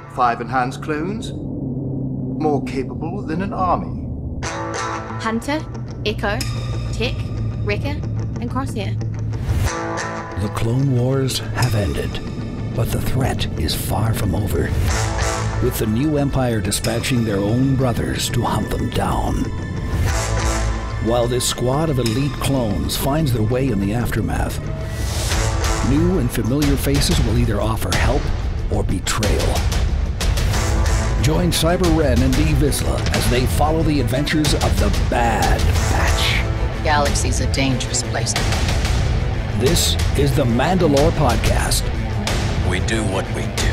5 enhanced clones, more capable than an army. Hunter, Echo, Tech, Wrecker, and Crosshair. The Clone Wars have ended, but the threat is far from over, with the new Empire dispatching their own brothers to hunt them down. While this squad of elite clones finds their way in the aftermath, new and familiar faces will either offer help or betrayal. Join Cyber Ren and Dee Vizsla as they follow the adventures of the Bad Batch. Galaxy's a dangerous place to be. This is the Mandalore Podcast. We do what we do.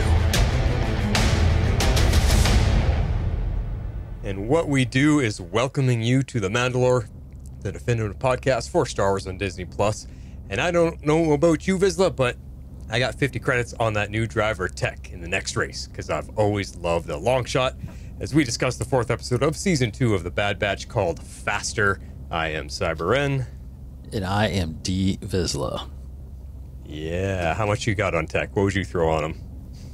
And what we do is welcoming you to the Mandalore, the definitive podcast for Star Wars on Disney+. And I don't know about you, Vizsla, but I got 50 credits on that new driver Tech in the next race, because I've always loved the long shot. As we discuss the 4th episode of Season 2 of the Bad Batch called Faster, I am Cyber Ren. And I am Dee Vizsla. Yeah, how much you got on Tech? What would you throw on him?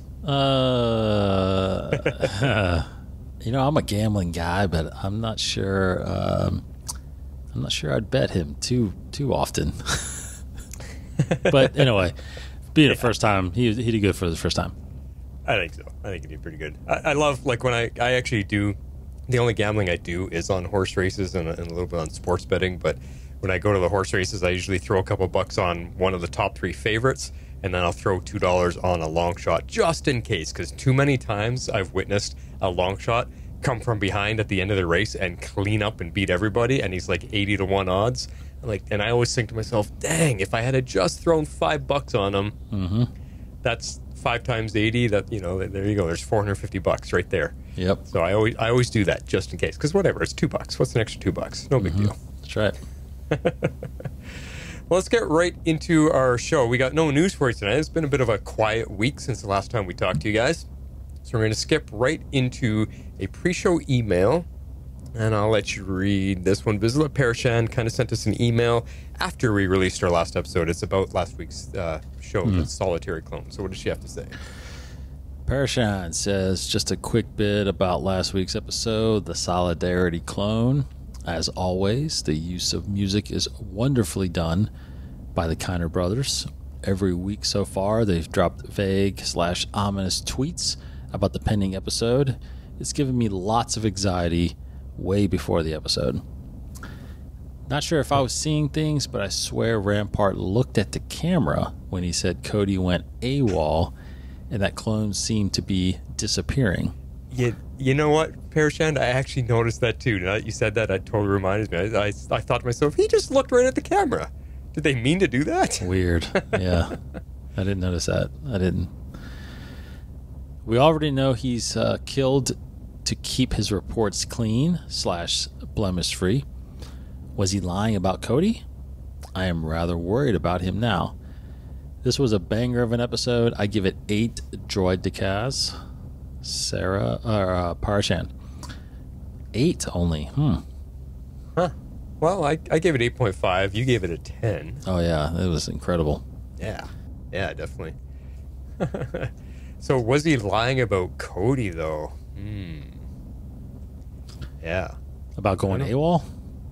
I'm a gambling guy, but I'm not sure. I'd bet him too often. But anyway, being the first time, he did good for the first time. I think so. I think he did pretty good. I love, like, when I actually do, the only gambling I do is on horse races and a little bit on sports betting. But when I go to the horse races, I usually throw a couple bucks on one of the top 3 favorites, and then I'll throw $2 on a long shot just in case, because too many times I've witnessed a long shot come from behind at the end of the race and clean up and beat everybody, and he's like 80 to 1 odds. And I always think to myself, dang, if I had just thrown $5 on him, that's 5 times 80. That, there you go. There's $450 right there. Yep. So I always do that just in case, because whatever, it's $2. What's an extra $2? No big deal. That's right. Well, let's get right into our show. We got no news for you tonight. It's been a bit of a quiet week since the last time we talked to you guys. So we're going to skip right into a pre-show email, and I'll let you read this one. Vizsla Parashan kind of sent us an email after we released our last episode. It's about last week's show, the Solitary Clone. So what does she have to say? Parashan says, just a quick bit about last week's episode, the Solidarity Clone. As always, the use of music is wonderfully done by the Kiner brothers. Every week so far, they've dropped vague/ominous tweets about the pending episode. It's given me lots of anxiety way before the episode. Not sure if I was seeing things, but I swear Rampart looked at the camera when he said Cody went AWOL and that clones seemed to be disappearing. You know what, Parashand? I actually noticed that too. Now that you said that, it totally reminded me. I thought to myself, he just looked right at the camera. Did they mean to do that? Weird. Yeah. I didn't notice that. I didn't. We already know he's killed to keep his reports clean / blemish free. Was he lying about Cody? I am rather worried about him now. This was a banger of an episode. I give it 8 droid decals. Sarah or Parashan. 8 only. Huh. Well, I gave it 8.5. You gave it a 10. Oh yeah, it was incredible. Yeah, definitely. So was he lying about Cody though? Yeah. About going AWOL?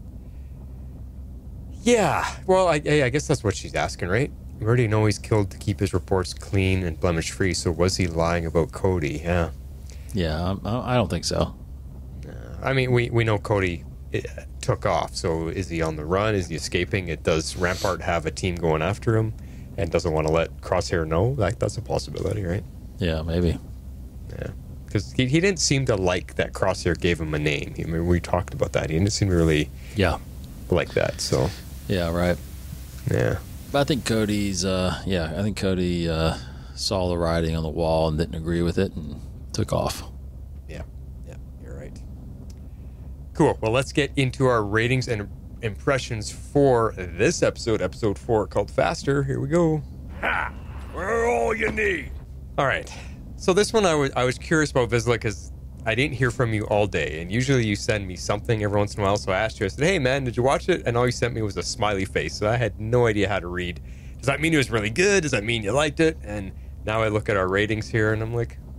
Yeah. Well, I guess that's what she's asking, right? We already know he's killed to keep his reports clean and blemish free. So was he lying about Cody? Yeah. Yeah, I don't think so. I mean, we know Cody took off. So is he on the run? Is he escaping? Does Rampart have a team going after him and doesn't want to let Crosshair know? That's a possibility, right? Yeah, maybe. Yeah. Because he didn't seem to like that Crosshair gave him a name. I mean, we talked about that. He didn't seem to really like that. So yeah, right. Yeah. But I think Cody's, I think Cody saw the writing on the wall and didn't agree with it and took off. Yeah, you're right. Cool. Well, let's get into our ratings and impressions for this episode, episode 4, called Faster. Here we go. Ha! We're all you need. All right. So this one I was curious about, Vizsla, because I didn't hear from you all day, and usually you send me something every once in a while. So I asked you, I said, hey man, did you watch it? And all you sent me was a smiley face. So I had no idea how to read. Does that mean it was really good? Does that mean you liked it? And now I look at our ratings here and I'm like,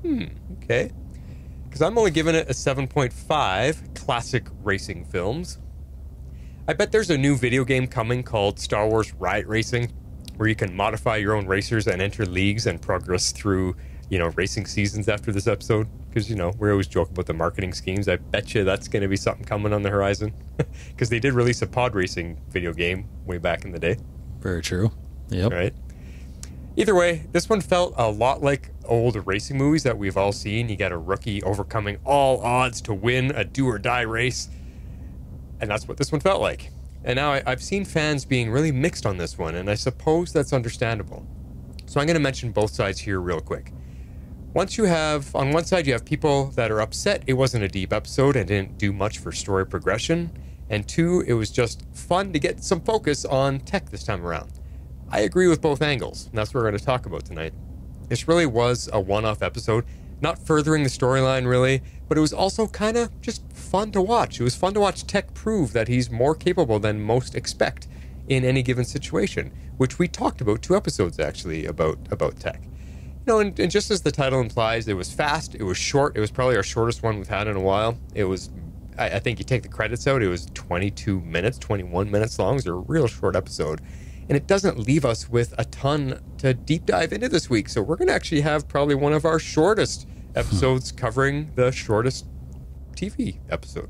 Okay. Because I'm only giving it a 7.5, classic racing films. I bet there's a new video game coming called Star Wars Riot Racing, where you can modify your own racers and enter leagues and progress through, racing seasons after this episode. Because, we always joke about the marketing schemes. I bet you that's going to be something coming on the horizon. Because they did release a pod racing video game way back in the day. Very true. Yep. Right. Either way, this one felt a lot like old racing movies that we've all seen. You got a rookie overcoming all odds to win a do-or-die race. And that's what this one felt like. And now I've seen fans being really mixed on this one, and I suppose that's understandable. So I'm going to mention both sides here real quick. On one side, you have people that are upset it wasn't a deep episode and didn't do much for story progression. And two, it was just fun to get some focus on tech this time around. I agree with both angles, and that's what we're going to talk about tonight. This really was a one-off episode, not furthering the storyline really, but it was also kind of just fun to watch. It was fun to watch Tech prove that he's more capable than most expect in any given situation, which we talked about 2 episodes actually about Tech. And just as the title implies, it was fast, it was short, it was probably our shortest one we've had in a while. It was, I think you take the credits out, it was 21 minutes long. It was a real short episode. And it doesn't leave us with a ton to deep dive into this week. So we're going to actually have probably one of our shortest episodes covering the shortest TV episode.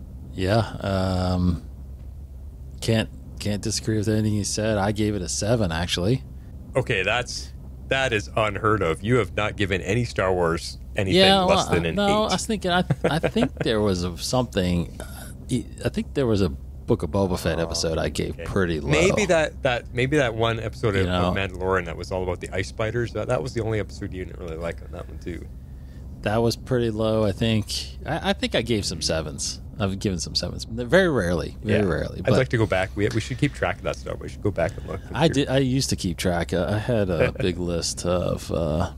Yeah. Can't disagree with anything you said. I gave it a 7, actually. Okay, that is unheard of. You have not given any Star Wars anything less than an 8. I was thinking, I think there was something. I think there was a Book of Boba Fett episode I gave pretty low. Maybe that one episode of Mandalorian that was all about the ice spiders. That was the only episode you didn't really like on that one too. That was pretty low. I think I gave some 7s. I've given some 7s. Very rarely. But I'd like to go back. We should keep track of that stuff. We should go back and look. I used to keep track. I had a big list of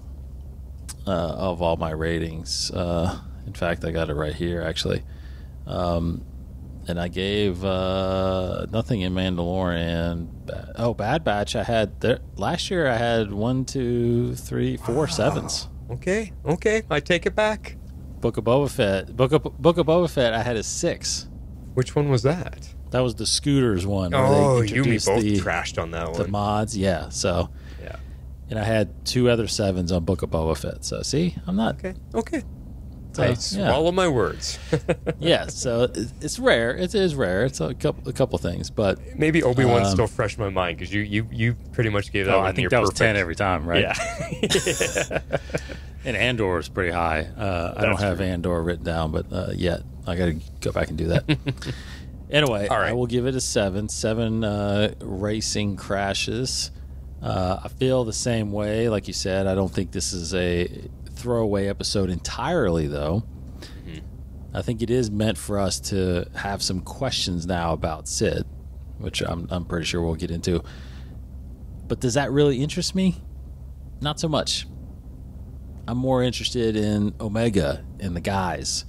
all my ratings. In fact, I got it right here actually. And I gave nothing in Mandalorian. Bad Batch. I had last year. I had 1, 2, 3, 4 7s. Okay. I take it back. Book of Boba Fett. Book of Boba Fett. I had a 6. Which one was that? That was the scooters one. Oh, you and me both trashed on that one. The mods, yeah. So, yeah. And I had 2 other 7s on Book of Boba Fett. So, see, I'm not okay. I swallow my words. Yeah, so it's rare. It is rare. It's a couple things, but maybe Obi-Wan's still fresh in my mind because you pretty much gave that one. I think that was 10 every time, right? Yeah. And Andor is pretty high. I don't have Andor written down, but yet I got to go back and do that. Anyway, all right. I will give it a 7. 7 racing crashes. I feel the same way, like you said. I don't think this is a throwaway episode entirely, though. I think it is meant for us to have some questions now about Sid, which I'm pretty sure we'll get into. But does that really interest me? Not so much. I'm more interested in Omega and the guys,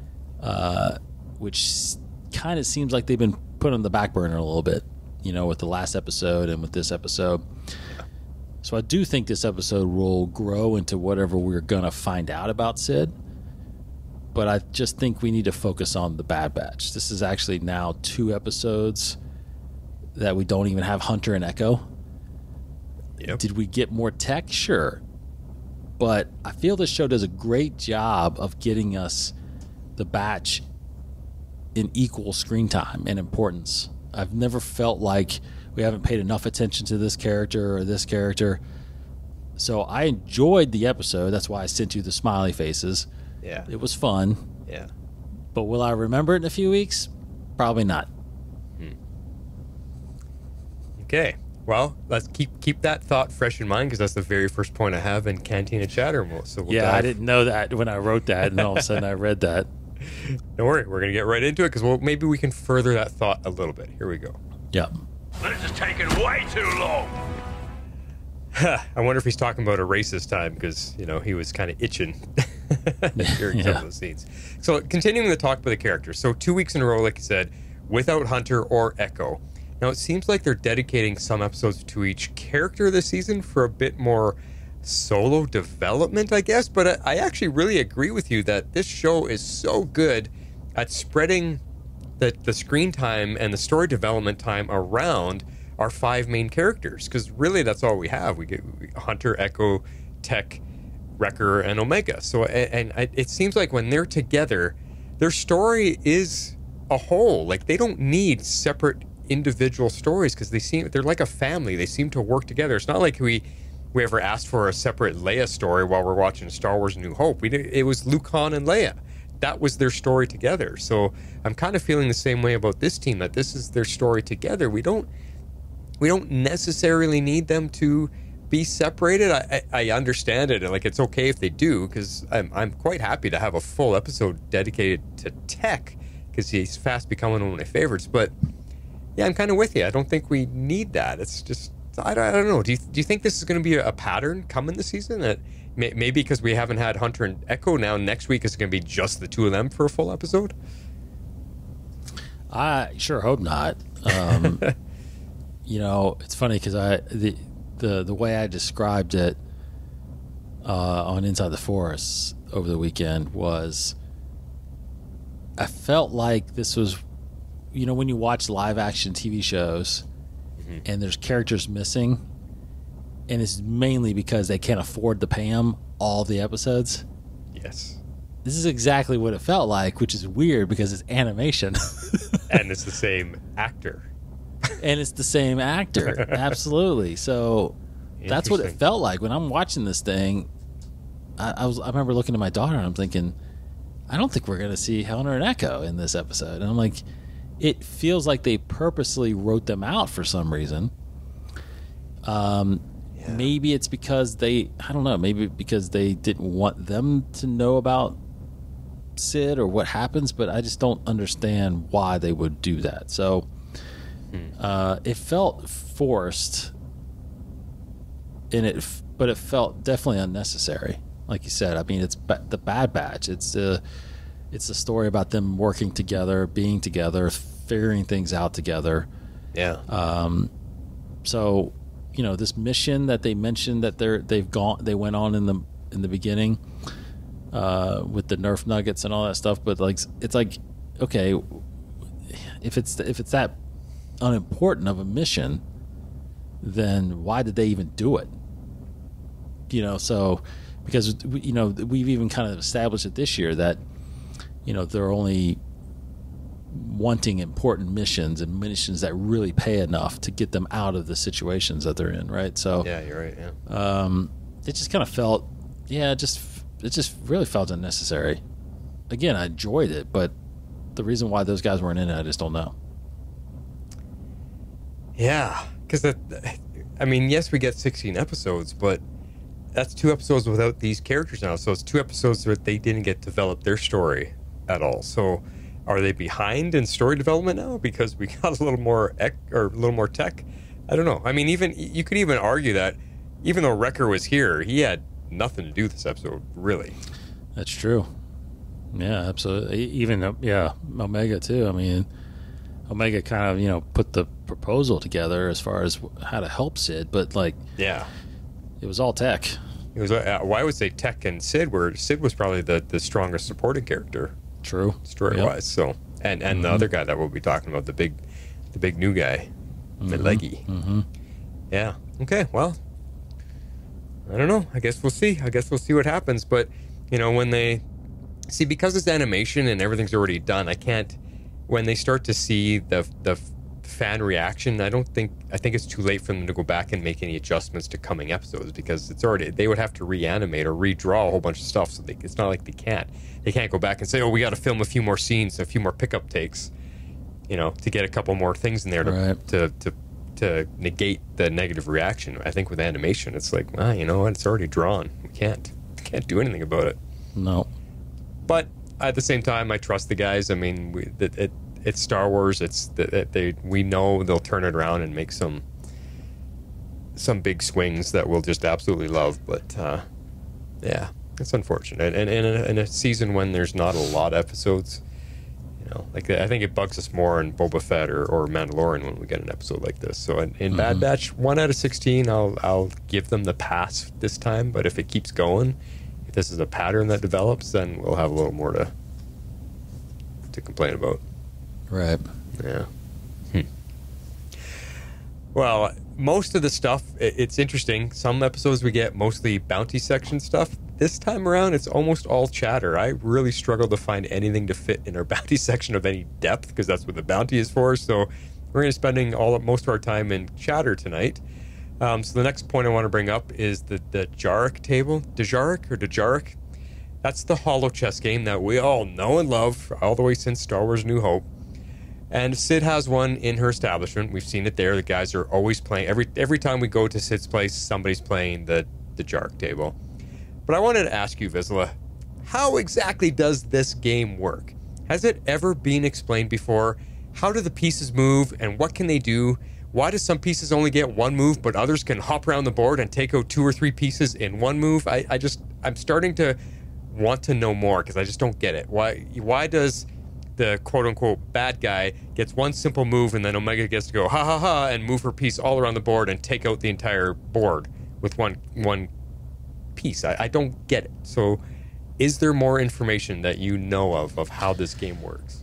which kind of seems like they've been put on the back burner a little bit, with the last episode and with this episode. So I do think this episode will grow into whatever we're going to find out about Sid. But I just think we need to focus on the Bad Batch. This is actually now 2 episodes that we don't even have Hunter and Echo. Yep. Did we get more tech? Sure. But I feel this show does a great job of getting us the Batch in equal screen time and importance. I've never felt like we haven't paid enough attention to this character or this character. So I enjoyed the episode. That's why I sent you the smiley faces. Yeah. It was fun. Yeah. But will I remember it in a few weeks? Probably not. Okay. Well, let's keep that thought fresh in mind because that's the very first point I have in Cantina Chatter. So I didn't know that when I wrote that, and all of a sudden I read that. Don't worry. We're going to get right into it because maybe we can further that thought a little bit. Here we go. Yep. This is taking way too long. I wonder if he's talking about a race this time because, he was kind of itching during some of those scenes. So continuing the talk about the characters. So 2 weeks in a row, like you said, without Hunter or Echo. Now, it seems like they're dedicating some episodes to each character this season for a bit more solo development, I guess. But I actually really agree with you that this show is so good at spreading the screen time and the story development time around our 5 main characters, because really that's all we have. We get Hunter, Echo, Tech, Wrecker, and Omega. So it seems like when they're together, their story is a whole. Like, they don't need separate individual stories, because they're like a family. They seem to work together. It's not like we ever asked for a separate Leia story while we're watching Star Wars New Hope. It was Luke, Han, and Leia. That was their story together. So I'm kind of feeling the same way about this team, that this is their story together. We don't necessarily need them to be separated. I understand it, and like, it's okay if they do, because I'm quite happy to have a full episode dedicated to Tech, because he's fast becoming one of my favorites. But yeah, I'm kind of with you. I don't think we need that. It's just, I don't know. Do you think this is going to be a pattern coming this season? That maybe because we haven't had Hunter and Echo, now next week is going to be just the two of them for a full episode? I sure hope not. You know, it's funny because the way I described it on Inside the Forest over the weekend was, I felt like this was, you know, when you watch live action TV shows and there's characters missing, and it's mainly because they can't afford to pay them all the episodes. Yes. This is exactly what it felt like, which is weird because it's animation. And it's the same actor. And it's the same actor. Absolutely. So that's what it felt like when I'm watching this thing. I remember looking at my daughter and I'm thinking, I don't think we're going to see Hunter and Echo in this episode. And I'm like, it feels like they purposely wrote them out for some reason. Maybe it's because I don't know, maybe because they didn't want them to know about Sid or what happens, but I just don't understand why they would do that. So it felt forced, but it felt definitely unnecessary. Like you said, I mean, it's the Bad Batch. It's a story about them working together, being together, figuring things out together. Yeah. So, you know, this mission that they mentioned that they went on in the beginning with the Nerf nuggets and all that stuff, but like, it's like, okay, if it's that unimportant of a mission, then why did they even do it? You know, so because, you know, we've even kind of established it this year that, you know, they're only wanting important missions and missions that really pay enough to get them out of the situations that they're in, right? So yeah, you're right. Yeah. It just kind of felt, it just really felt unnecessary. Again, I enjoyed it, but the reason why those guys weren't in it, I just don't know. Yeah, because I mean, yes, we get 16 episodes, but that's 2 episodes without these characters now. So it's 2 episodes that they didn't get to develop their story at all. So are they behind in story development now because we got a little more Tech? I don't know. I mean, you could even argue that even though Wrecker was here, he had nothing to do with this episode, really. That's true. Yeah, absolutely. Even Omega too. I mean, Omega kind of, you know, put the proposal together as far as how to help Sid, but like, yeah, it was all Tech. It was. Well, I would say Tech and Sid was probably the strongest supporting character. True. Story wise. So and the other guy that we'll be talking about, the big new guy, Leggy. Yeah. Okay. Well, I don't know. I guess we'll see. What happens. But you know, when they see, because it's animation and everything's already done, I can't. When they start to see the fan reaction, I think it's too late for them to go back and make any adjustments to coming episodes, because they would have to reanimate or redraw a whole bunch of stuff. So it's not like they can't go back and say, oh, we got to film a few more scenes, a few more pickup takes, you know, to get a couple more things in there to negate the negative reaction. I think with animation, it's like, you know what, it's already drawn. We can't do anything about it. No. But at the same time, I trust the guys. I mean, it's Star Wars. We know they'll turn it around and make some big swings that we'll just absolutely love. But yeah, it's unfortunate. And in a season when there's not a lot of episodes, you Like I think it bugs us more in Boba Fett or Mandalorian when we get an episode like this. So in Bad Batch, 1 out of 16, I'll give them the pass this time. But if it keeps going, if this is a pattern that develops, then we'll have a little more to complain about. Right. Yeah. Well, most of the stuff, it's interesting. Some episodes we get mostly bounty section stuff. This time around, it's almost all chatter. I really struggled to find anything to fit in our bounty section of any depth, because that's what the bounty is for. So we're going to be spending most of our time in chatter tonight. So the next point I want to bring up is the Jarek table. Dejarik? That's the holo chess game that we all know and love all the way since Star Wars New Hope. And Sid has one in her establishment. We've seen it there. The guys are always playing. Every time we go to Sid's place, somebody's playing the Jark table. But I wanted to ask you, Vizsla, how exactly does this game work? Has it ever been explained before? How do the pieces move, and what can they do? Why do some pieces only get one move, but others can hop around the board and take out 2 or 3 pieces in one move? I'm starting to want to know more, because I just don't get it. Why does the quote-unquote bad guy gets one simple move, and then Omega gets to go ha ha ha and move her piece all around the board and take out the entire board with one piece? I don't get it. So is there more information that you know of how this game works?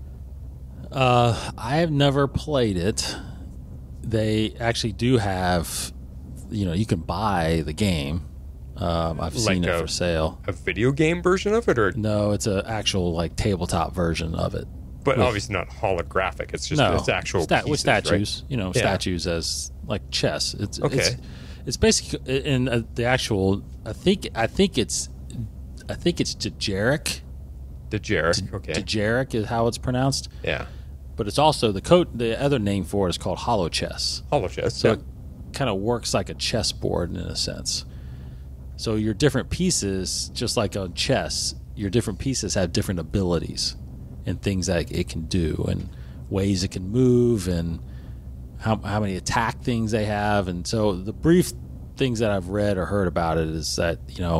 I have never played it. They actually do have, you can buy the game. I've seen it for sale. A video game version of it? Or no, it's an actual like tabletop version of it. But obviously not holographic. It's just it's actual pieces, with statues. Right? Statues as like chess. It's okay. It's basically in the actual. I think it's Dejarik. Dejarik. Okay. Dejarik is how it's pronounced. Yeah. But it's also the other name for it is called holo chess. Holo chess. So it kind of works like a chessboard in a sense. So your different pieces, just like on chess, your different pieces have different abilities and things that it can do and ways it can move and how many attack things they have. And so the brief things that I've read or heard about it is that,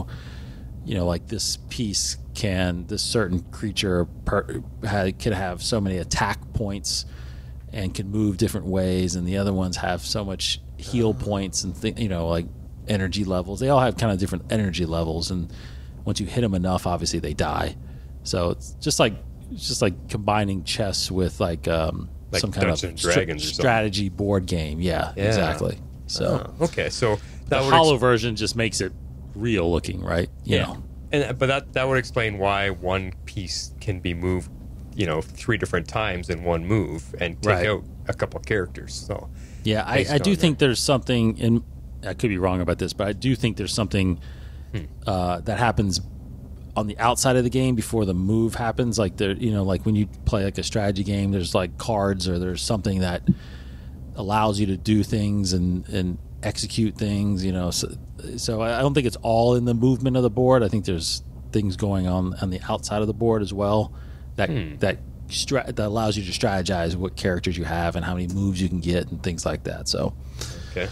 like this piece this certain creature can have so many attack points and can move different ways, and the other ones have so much heal points and like energy levels. They all have kind of different energy levels, and once you hit them enough, obviously they die. So it's just like combining chess with some kind of strategy board game. Yeah, exactly. So okay, so the holo version just makes it real looking, right? You know. But that would explain why one piece can be moved, 3 different times in one move and take out a couple of characters. So yeah, I do think there's something in. I could be wrong about this, but I do think there's something that happens on the outside of the game before the move happens. Like like when you play like a strategy game, there's like cards or there's something that allows you to do things and execute things. So I don't think it's all in the movement of the board. I think there's things going on the outside of the board as well that allows you to strategize what characters you have and how many moves you can get and things like that. So okay.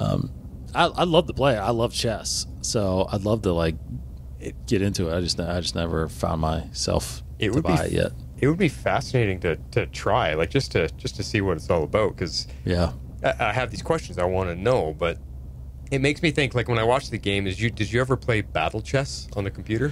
I love to play. I love chess, so I'd love to get into it. I just never found myself to buy it yet. It would be fascinating to try, just to see what it's all about. Because I have these questions I want to know, but it makes me think. Like when I watch the game, did you ever play Battle Chess on the computer?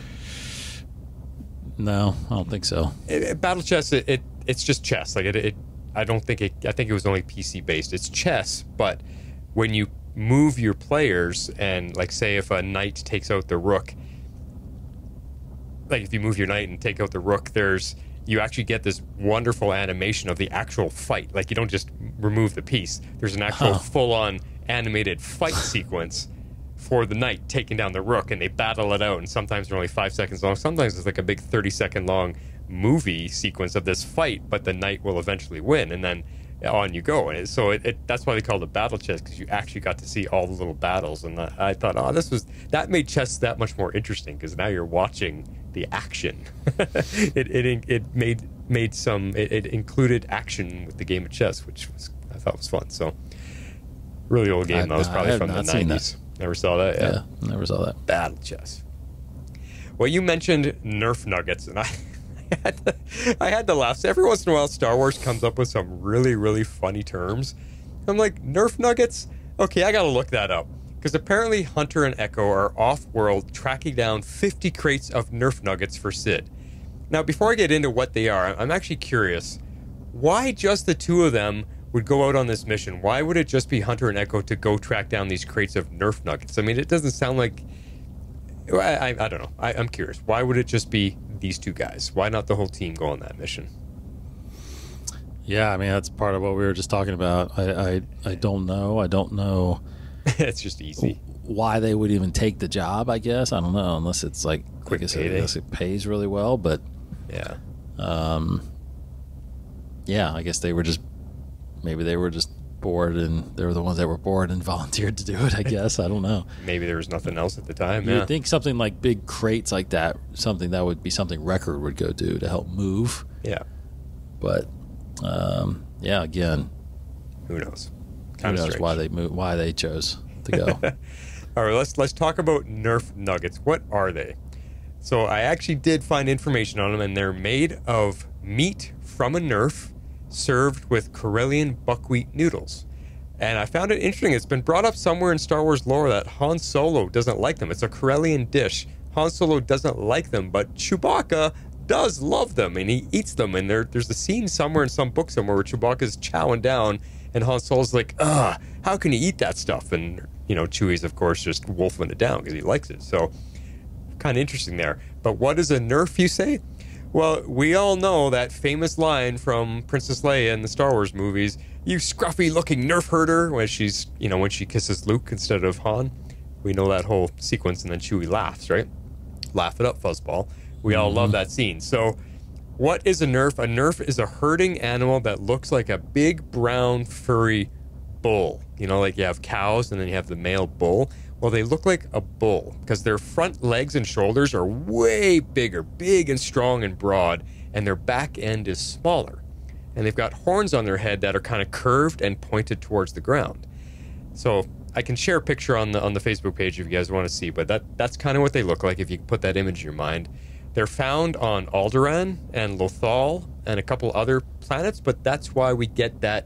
No, I don't think so. Battle Chess, it's just chess. I think it was only PC based. It's chess, but when you move your players and say if a knight takes out the rook, if you move your knight and take out the rook, you actually get this wonderful animation of the actual fight. You don't just remove the piece. There's an actual full-on animated fight sequence for the knight taking down the rook, and they battle it out, and sometimes they're only 5 seconds long. Sometimes it's a big 30-second long movie sequence of this fight, but the knight will eventually win, and then on you go. And so that's why they called it Battle Chess, because you actually got to see all the little battles. And I thought, that made chess that much more interesting, because now you're watching the action. It included action with the game of chess, which I thought was fun. So really old game. That was probably from the 90s. Never saw that. Yeah, never saw that. Battle Chess. Well, you mentioned Nerf nuggets, and I I had to laugh. So every once in a while, Star Wars comes up with some really, really funny terms. I'm like, Nerf nuggets? Okay, I gotta look that up. Because apparently Hunter and Echo are off-world tracking down 50 crates of Nerf nuggets for Sid. Now, before I get into what they are, I'm actually curious. Why just the two of them would go out on this mission? Why would it just be Hunter and Echo to go track down these crates of Nerf nuggets? I mean, it doesn't sound like... I don't know. I'm curious. Why would it just be these two guys? Why not the whole team go on that mission? Yeah, I mean, that's part of what we were just talking about. I don't know. I don't know. It's just easy. Why they would even take the job, I guess. I don't know, unless it's like I said, unless it pays really well. But yeah. Yeah, I guess they were just bored, and they were the ones that were bored and volunteered to do it, I guess. I don't know. Maybe there was nothing else at the time. You'd think something like big crates like that, something that would be something Record would go do to help move. Yeah. But, yeah, again. Who knows? Who knows why they chose to go. All right, let's talk about Nerf nuggets. What are they? So I actually did find information on them, and they're made of meat from a Nerf served with Corellian buckwheat noodles. And I found it interesting. It's been brought up somewhere in Star Wars lore that Han Solo doesn't like them. It's a Corellian dish. Han Solo doesn't like them, but Chewbacca does love them, and he eats them. And there's a scene somewhere in some book somewhere where Chewbacca's chowing down, and Han Solo's like, how can you eat that stuff? And, Chewie's, of course, just wolfing it down because he likes it. So, kind of interesting there. But what is a Nerf, you say? Well, we all know that famous line from Princess Leia in the Star Wars movies, "You scruffy-looking Nerf herder," when she's, when she kisses Luke instead of Han. We know that whole sequence, and then Chewie laughs, right? Laugh it up, fuzzball. We all love that scene. So, what is a Nerf? A Nerf is a herding animal that looks like a big, brown, furry bull. Like you have cows, and then you have the male bull. Well, they look like a bull because their front legs and shoulders are way bigger, big and strong and broad, and their back end is smaller. And they've got horns on their head that are kind of curved and pointed towards the ground. So I can share a picture on the Facebook page if you guys want to see, but that's kind of what they look like if you can put that image in your mind. They're found on Alderaan and Lothal and a couple other planets, but that's why we get that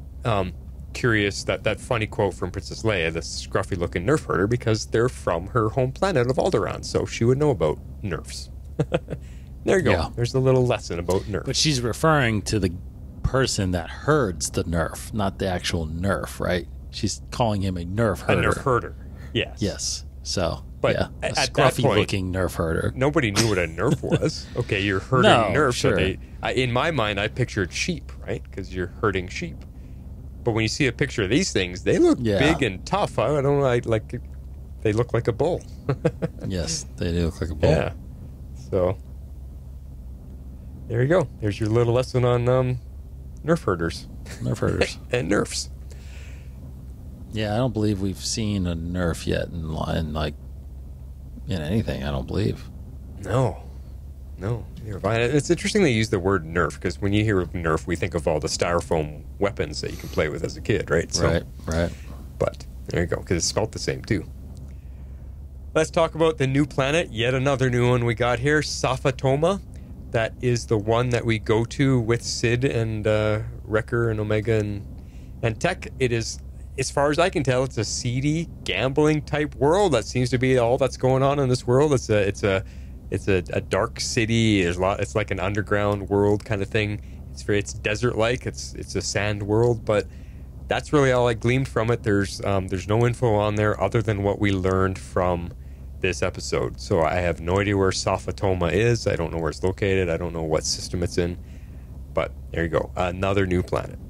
curious, that funny quote from Princess Leia, the scruffy-looking Nerf herder, because they're from her home planet of Alderaan, so she would know about Nerfs. There you go. Yeah. There's a little lesson about Nerf. But she's referring to the person that herds the Nerf, not the actual Nerf, right? She's calling him a Nerf herder. A Nerf herder, yes. Yes, so... But yeah, a scruffy-looking Nerf herder. Nobody knew what a Nerf was. Okay, you're herding Nerf. Sure. So in my mind, I pictured sheep, right? Because you're herding sheep. But when you see a picture of these things, they look big and tough. I don't know. They look like a bull. Yes, they do look like a bull. Yeah. So there you go. There's your little lesson on Nerf herders. Nerf herders and Nerfs. Yeah, I don't believe we've seen a Nerf yet in anything, I don't believe. No. It's interesting they use the word Nerf, because when you hear of Nerf, we think of all the styrofoam weapons that you can play with as a kid, right? So, right. But there you go, because it's spelled the same, too. Let's talk about the new planet, yet another new one we got here, Saphatoma. That is the one that we go to with Sid and Wrecker and Omega and Tech. It is... As far as I can tell, it's a seedy, gambling type world. That seems to be all that's going on in this world. It's a dark city. It's like an underground world kind of thing. It's desert-like. It's a sand world, but that's really all I gleaned from it. There's no info on there other than what we learned from this episode. So I have no idea where Saphatoma is. I don't know where it's located. I don't know what system it's in. But there you go, another new planet.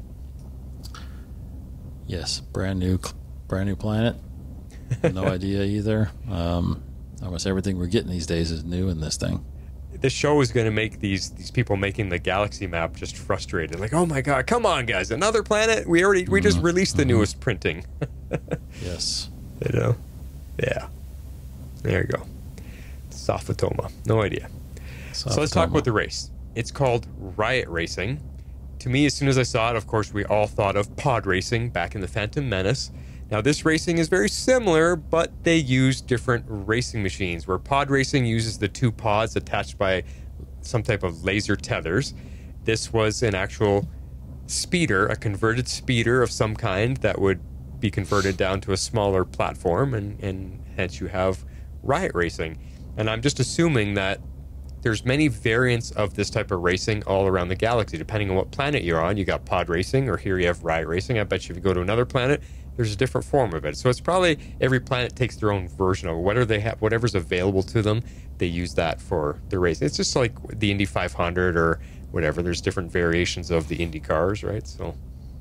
Yes, brand new planet. No idea either. Almost everything we're getting these days is new in this thing. This show is going to make these people making the galaxy map just frustrated. Like, oh my god, come on, guys, another planet? We just released the newest printing. Yes. Yeah. There you go. Saphatoma. No idea. So let's talk about the race. It's called Riot Racing. To me, as soon as I saw it, of course, we all thought of pod racing back in the Phantom Menace. Now, this racing is very similar, but they use different racing machines, where pod racing uses the two pods attached by some type of laser tethers. This was an actual speeder, a converted speeder of some kind that would be converted down to a smaller platform, and hence you have riot racing. And I'm just assuming that there's many variants of this type of racing all around the galaxy, depending on what planet you're on. You got pod racing, or here you have riot racing. I bet you if you go to another planet, there's a different form of it. So it's probably every planet takes their own version of it. Whatever they have, whatever's available to them, they use that for the racing. It's just like the Indy 500 or whatever. There's different variations of the Indy cars, right? So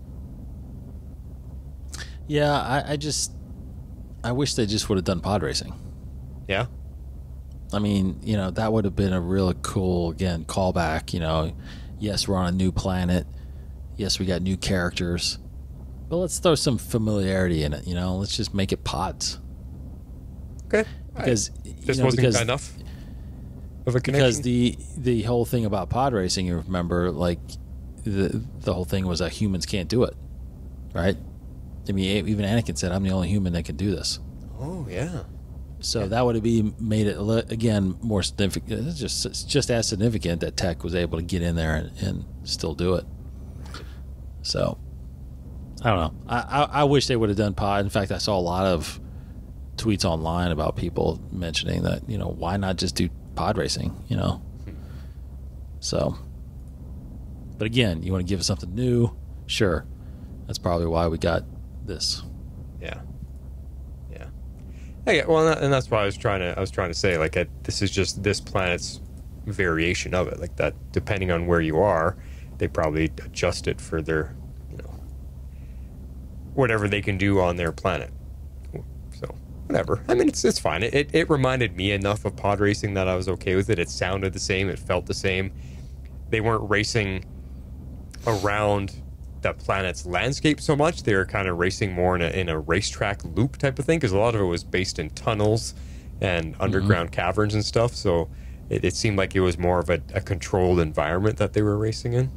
yeah, I wish they just would have done pod racing. yeah. I mean, you know, that would have been a really cool, again, callback. You know, yes, we're on a new planet. Yes, we got new characters. But let's throw some familiarity in it, you know? Let's just make it pods. Okay. Because This wasn't enough of a connection. Because the whole thing about pod racing, you remember, like, the whole thing was that humans can't do it, right? I mean, even Anakin said, I'm the only human that can do this. Oh, yeah. So that would have made it, again, more significant. It's just as significant that Tech was able to get in there and still do it. So, I don't know. I wish they would have done pod. In fact, I saw a lot of tweets online about people mentioning that, you know, why not just do pod racing, you know? So, but again, you want to give us something new? Sure. That's probably why we got this. Yeah. Yeah, well, and that's why I was trying to say, like, this is just this planet's variation of it. Like, that, depending on where you are, they probably adjust it for their, you know, whatever they can do on their planet. So, whatever. I mean, it's fine. It reminded me enough of pod racing that I was okay with it. It sounded the same. It felt the same. They weren't racing around the planet's landscape so much. They were kind of racing more in a racetrack loop type of thing, because a lot of it was based in tunnels and underground caverns and stuff. So it seemed like it was more of a controlled environment that they were racing in.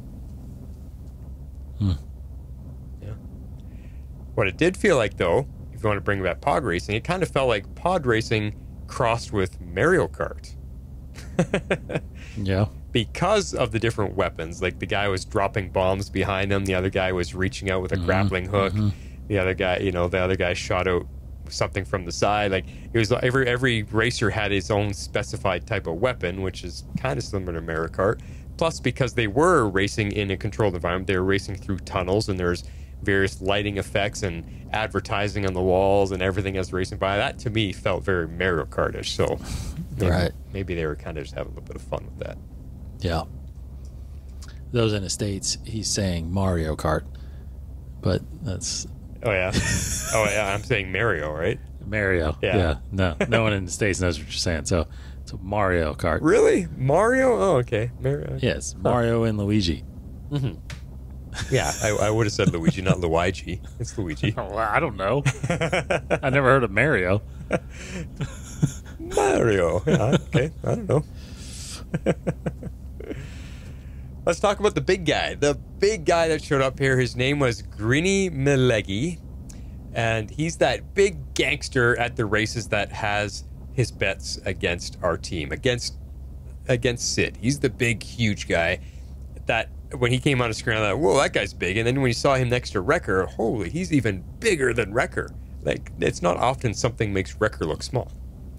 Yeah. What it did feel like, though, if you want to bring back pod racing, it kind of felt like pod racing crossed with Mario Kart. Yeah. Because of the different weapons. Like, the guy was dropping bombs behind him, the other guy was reaching out with a grappling hook, the other guy shot out something from the side. Like, it was every racer had his own specified type of weapon, which is kind of similar to Mario Kart. Plus, because they were racing in a controlled environment, they were racing through tunnels, and there's various lighting effects and advertising on the walls and everything as racing by. That, to me, felt very Mario Kart-ish. So maybe they were kind of just having a little bit of fun with that. Yeah. Those in the States, he's saying Mario Kart, but that's... Oh, yeah. I'm saying Mario, right? Mario. Yeah. No one in the States knows what you're saying. So Mario Kart. Really? Mario? Oh, okay. Mario. Yes, Mario and Luigi. Mm-hmm. Yeah, I would have said Luigi, not Luigi. It's Luigi. Well, I don't know. I never heard of Mario. Mario. Yeah, okay. I don't know. Let's talk about the big guy. The big guy that showed up here, his name was Grinny Milegi, and he's that big gangster at the races that has his bets against our team, against Sid. He's the big, huge guy that when he came on the screen, I thought, whoa, that guy's big. And then when you saw him next to Wrecker, holy, he's even bigger than Wrecker. Like, it's not often something makes Wrecker look small.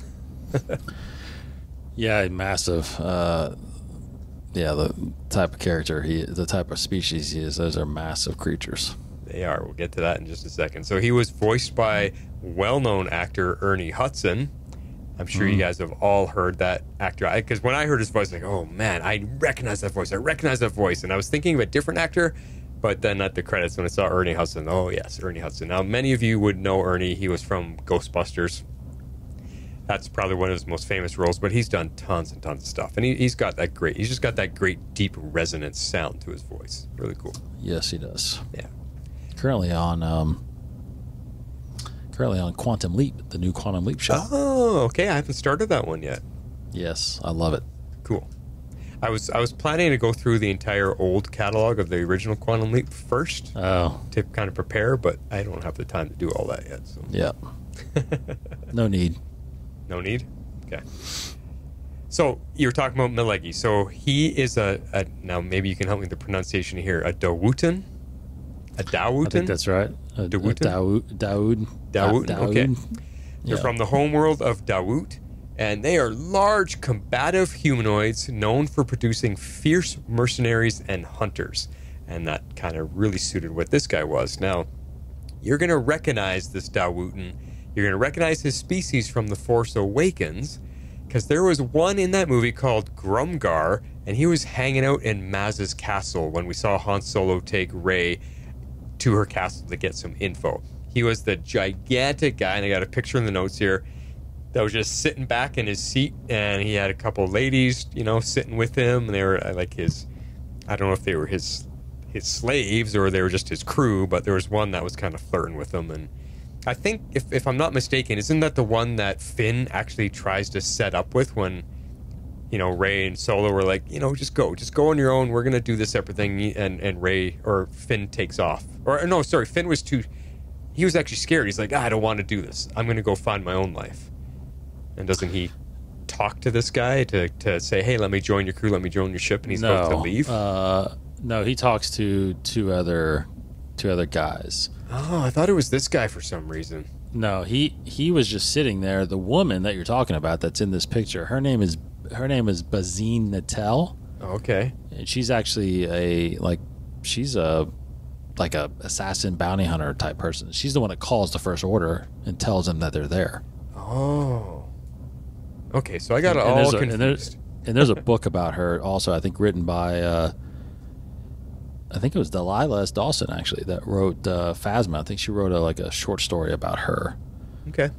Yeah, massive. The type of character the type of species he is, those are massive creatures. They are. We'll get to that in just a second. So he was voiced by well-known actor Ernie Hudson. I'm sure you guys have all heard that actor. Because when I heard his voice, like, oh man, I recognize that voice. And I was thinking of a different actor, but then at the credits when I saw Ernie Hudson, oh yes, Ernie Hudson. Now, many of you would know Ernie. He was from Ghostbusters. That's probably one of his most famous roles, but he's done tons and tons of stuff. And he's got that great, he's just got that great deep resonance sound to his voice. Really cool. Yes, he does. Yeah. Currently on Quantum Leap, the new Quantum Leap show. Oh, okay. I haven't started that one yet. Yes, I love it. Cool. I was planning to go through the entire old catalog of the original Quantum Leap first to kind of prepare, but I don't have the time to do all that yet. So. Yeah. No need. No need? Okay. So you were talking about Melegi. So he is a now maybe you can help me with the pronunciation here. A Dawutan? A Dawutan? I think that's right. Dawood. Okay. They're Yeah. from the homeworld of Dawut, and they are large, combative humanoids known for producing fierce mercenaries and hunters. And that kind of really suited what this guy was. Now, you're going to recognize this Dawutan. You're going to recognize his species from The Force Awakens, because there was one in that movie called Grumgar, and he was hanging out in Maz's castle when we saw Han Solo take Rey to her castle to get some info. He was the gigantic guy, and I got a picture in the notes here, that was just sitting back in his seat, and he had a couple ladies, sitting with him, and they were like I don't know if they were his slaves or they were just his crew, but there was one that was kind of flirting with him. And I think, if I'm not mistaken, isn't that the one that Finn actually tries to set up with when, Rey and Solo were like, just go on your own. We're going to do this separate thing. And Rey or Finn takes off. Or no, sorry, Finn was he was actually scared. He's like, I don't want to do this. I'm going to go find my own life. And doesn't he talk to this guy to say, hey, let me join your crew, let me join your ship, and he's about to leave? No, he talks to two other guys. Oh, I thought it was this guy for some reason. No, he was just sitting there. The woman that you're talking about that's in this picture, her name is Bazine Natel. Okay. And she's actually a assassin bounty hunter type person. She's the one that calls the First Order and tells them that they're there. Oh. Okay, so I got it all confused. And there's a book about her also, I think, written by I think it was Delilah S. Dawson, actually, that wrote Phasma. I think she wrote a short story about her. Okay.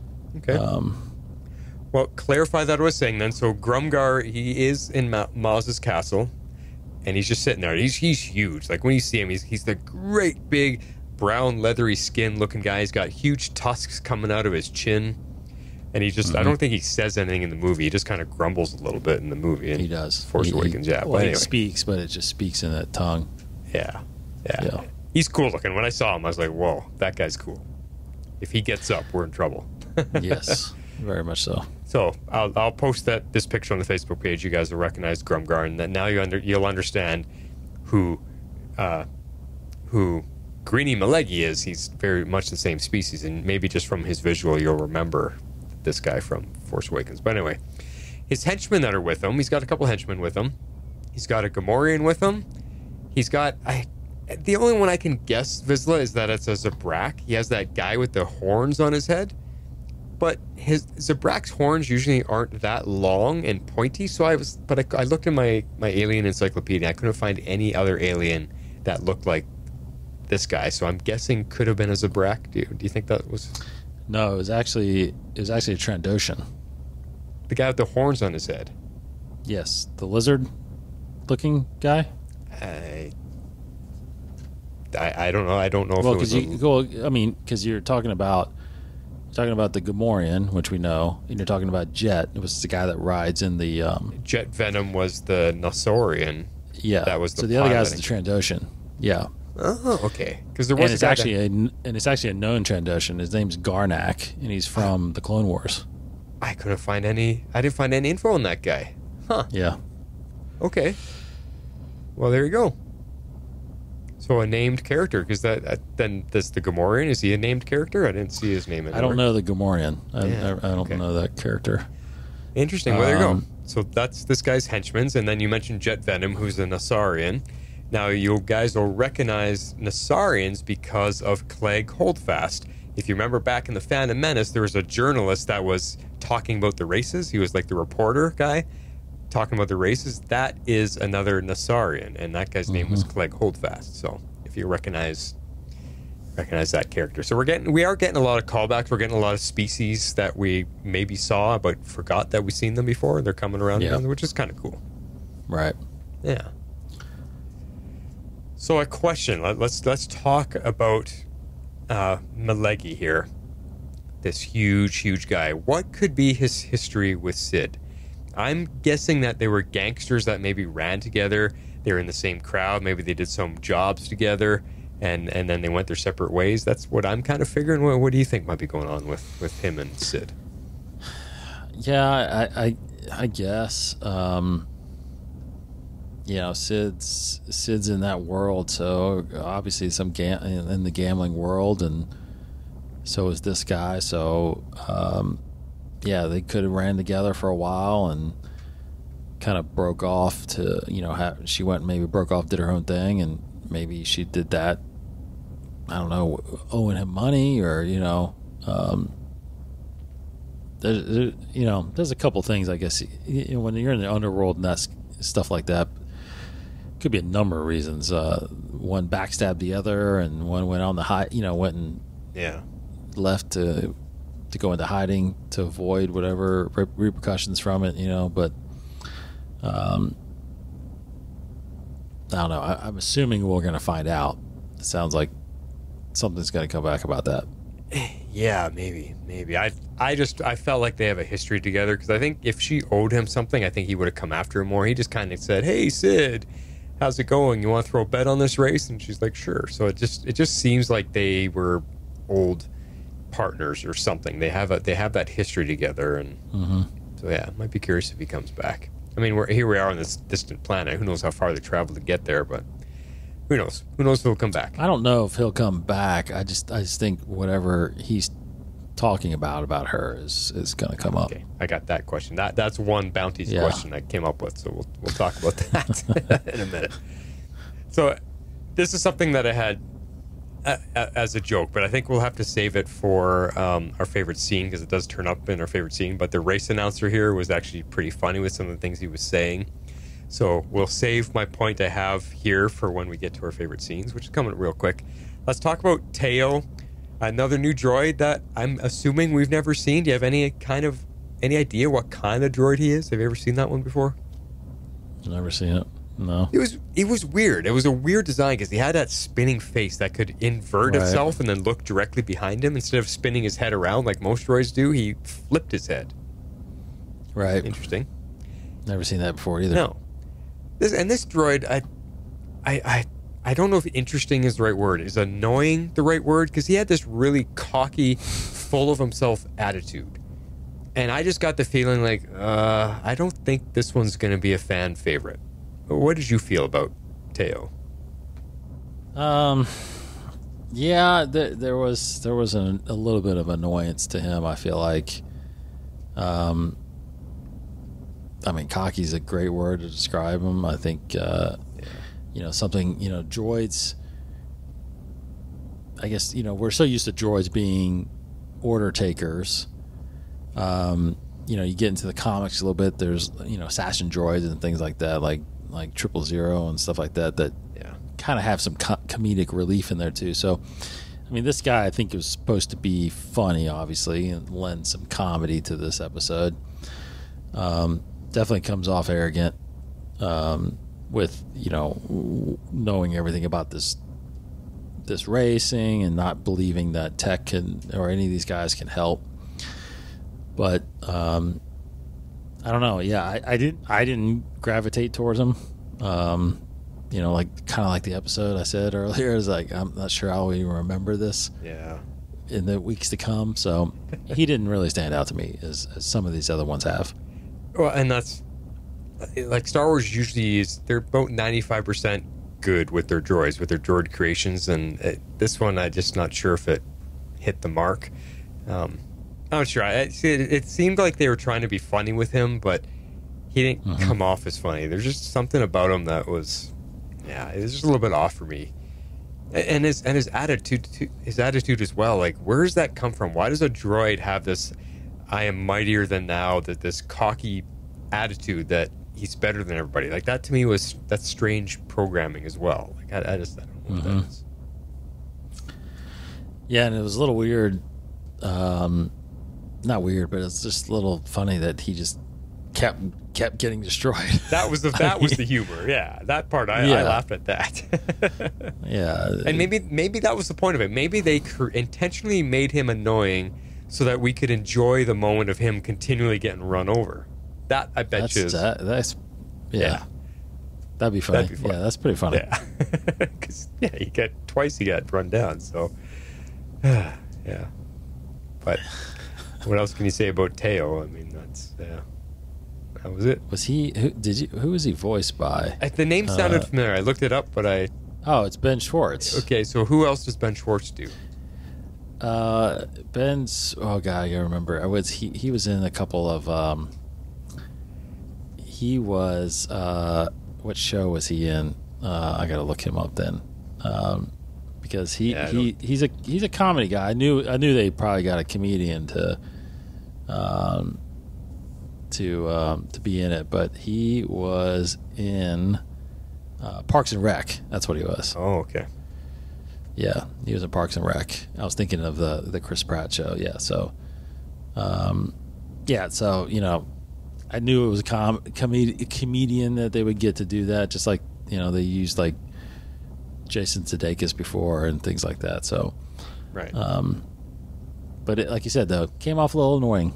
Well, clarify that I was saying then. So Grumgar, he is in Maz's castle, and he's just sitting there. He's huge. Like, when you see him, he's the great big brown leathery skin looking guy. He's got huge tusks coming out of his chin. And he just, I don't think he says anything in the movie. He just kind of grumbles a little bit in the movie. And he does. Force Awakens, yeah. Well, but anyway. He speaks, but it just speaks in that tongue. Yeah. He's cool looking. When I saw him, I was like, whoa, that guy's cool. If he gets up, we're in trouble. Yes, very much so. So I'll post this picture on the Facebook page. You guys will recognize Grumgar, and then now you'll understand who Greenie Melegi is. He's very much the same species, and maybe just from his visual, you'll remember this guy from Force Awakens. But anyway, his henchmen that are with him, he's got a couple henchmen with him. He's got a Gamorrean with him. He's got the only one I can guess, Vizsla, is that it's a Zabrak. He has that guy with the horns on his head, but his Zabrak's horns usually aren't that long and pointy. So I looked in my alien encyclopedia. I couldn't find any other alien that looked like this guy. So I'm guessing could have been a Zabrak. Do you think that was? No, it was actually a Trandoshan. The guy with the horns on his head. Yes, the lizard-looking guy. I don't know. I don't know if it was. Because you're talking about the Gamorrean, which we know, and you're talking about Jet. It was the guy that rides in the Jet Venom was the Nassorian. Yeah, that was the. So the other guy's the Trandoshan. Yeah. Oh, okay. Because there was and it's actually a known Trandoshan. His name's Garnak, and he's from the Clone Wars. I couldn't find any. I didn't find any info on that guy. Huh. Yeah. Okay. Well, there you go. So a named character, because then does the Gamorrean, is he a named character? I didn't see his name anywhere. I don't know the Gamorrean. I don't know that character. Interesting. Well, there you go. So that's this guy's henchman, and then you mentioned Jet Venom, who's a Nassarian. Now, you guys will recognize Nassarians because of Clegg Holdfast. If you remember back in the Phantom Menace, there was a journalist that was talking about the races. He was like the reporter guy talking about the races. That is another Nassarian, and that guy's name was Clegg Holdfast. So if you recognize that character. So we are getting a lot of callbacks. We're getting a lot of species that we maybe saw but forgot that we've seen them before. They're coming around again, which is kind of cool. Right. Yeah. So a question. Let's talk about Melegi here. This huge guy. What could be his history with Sid? I'm guessing that they were gangsters that maybe ran together. They were in the same crowd. Maybe they did some jobs together, and then they went their separate ways. That's what I'm kind of figuring. What do you think might be going on with him and Sid? Yeah, I guess. Sid's in that world, so obviously some in the gambling world, and so is this guy. So, they could have ran together for a while and kind of broke off to, she went and maybe broke off, did her own thing, and maybe she did that, I don't know, owing him money or, there's a couple things, I guess, when you're in the underworld and that's stuff like that, could be a number of reasons. One backstabbed the other, and one went on the went and left to go into hiding to avoid whatever repercussions from it, but I don't know. I'm assuming we're going to find out. It sounds like something's going to come back about that. Yeah, maybe. I felt like they have a history together, because I think if she owed him something, I think he would have come after her more. He just kind of said, "Hey, Sid, how's it going? You want to throw a bet on this race?" And she's like, "Sure." So it just seems like they were old partners or something. They have that history together, and so I might be curious if he comes back. I mean, here we are on this distant planet. Who knows how far they travel to get there? But who knows? Who knows if he'll come back? I don't know if he'll come back. I just think whatever he's talking about her is going to come up. Okay, I got that question. That's one Bounty's question I came up with. So we'll talk about that in a minute. So this is something that I had as a joke, but I think we'll have to save it for our favorite scene, because it does turn up in our favorite scene. But the race announcer here was actually pretty funny with some of the things he was saying. So we'll save my point I have here for when we get to our favorite scenes, which is coming real quick. Let's talk about Teo, another new droid that I'm assuming we've never seen. Do you have any idea what kind of droid he is? Have you ever seen that one before? Never seen it. No. It was weird. It was a weird design, because he had that spinning face that could invert itself and then look directly behind him. Instead of spinning his head around like most droids do, he flipped his head. Right. Interesting. Never seen that before either. No. This droid, I don't know if interesting is the right word. Is annoying the right word? Because he had this really cocky, full of himself attitude. And I just got the feeling like, I don't think this one's going to be a fan favorite. What did you feel about Teo? Yeah, there was a little bit of annoyance to him, I feel like. I mean, cocky is a great word to describe him. I think, something, droids, I guess, we're so used to droids being order takers. You get into the comics a little bit, there's, assassin droids and things like that, like 000 and stuff like that kind of have some comedic relief in there too. So, I mean, this guy, I think, was supposed to be funny, obviously, and lend some comedy to this episode. Definitely comes off arrogant, with knowing everything about this racing and not believing that Tech can, or any of these guys can help. But I don't know. Yeah, I didn't gravitate towards him. Like kind of like the episode I said earlier, is like, I'm not sure I'll even remember this. Yeah. In the weeks to come. So he didn't really stand out to me as some of these other ones have. Well, and that's like Star Wars usually is. They're about 95% good with their droids, with their droid creations, and this one I'm just not sure if it hit the mark. I'm not sure. It seemed like they were trying to be funny with him, but he didn't come off as funny. There's just something about him that was, it was just a little bit off for me. And his attitude as well. Like, where does that come from? Why does a droid have this "I am mightier than thou," this cocky attitude that he's better than everybody? Like, that to me that's strange programming as well. Like, I don't know what that is. Yeah, and it was a little weird. Not weird, but it's just a little funny that he just kept getting destroyed. That was the humor. Yeah, that part I laughed at that. Yeah, and maybe that was the point of it. Maybe they intentionally made him annoying so that we could enjoy the moment of him continually getting run over. That I bet you is that'd be funny. Yeah, that's pretty funny. Yeah, because he got run down. So yeah, but What else can you say about Teo? I mean, that's that was it. Was he? Who was he voiced by? The name sounded familiar. I looked it up, but I. Oh, it's Ben Schwartz. Okay, so who else does Ben Schwartz do? Ben's. Oh God, I gotta remember. He was in a couple of. He was. What show was he in? I gotta look him up then. Because he's a comedy guy. I knew they probably got a comedian to be in it, but he was in Parks and Rec. That's what he was. Oh, okay. Yeah, he was in Parks and Rec. I was thinking of the Chris Pratt show. Yeah, so so I knew it was a comedian that they would get to do that, just like they used like Jason Sudeikis before and things like that. So, right. But like you said, though, came off a little annoying.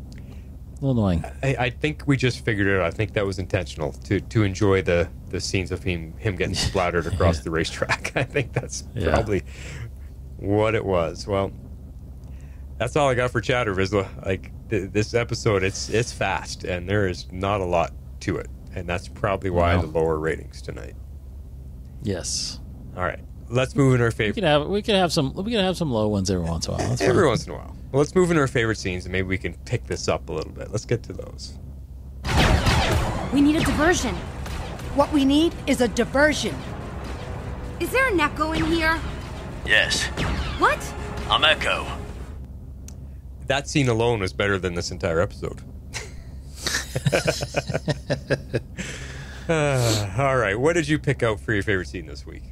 I think we just figured it out. I think that was intentional to enjoy the scenes of him getting splattered across the racetrack. I think that's probably what it was. Well, that's all I got for chatter, Vizsla. Like this episode, it's fast and there is not a lot to it, and that's probably why the lower ratings tonight. Yes. All right, let's move in our favorite. We could have some low ones every once in a while. That's every fine. once in a while. Well, let's move into our favorite scenes, and maybe we can pick this up a little bit. Let's get to those. We need a diversion. What we need is a diversion. Is there an echo in here? Yes. What? I'm Echo. That scene alone was better than this entire episode. All right, what did you pick out for your favorite scene this week?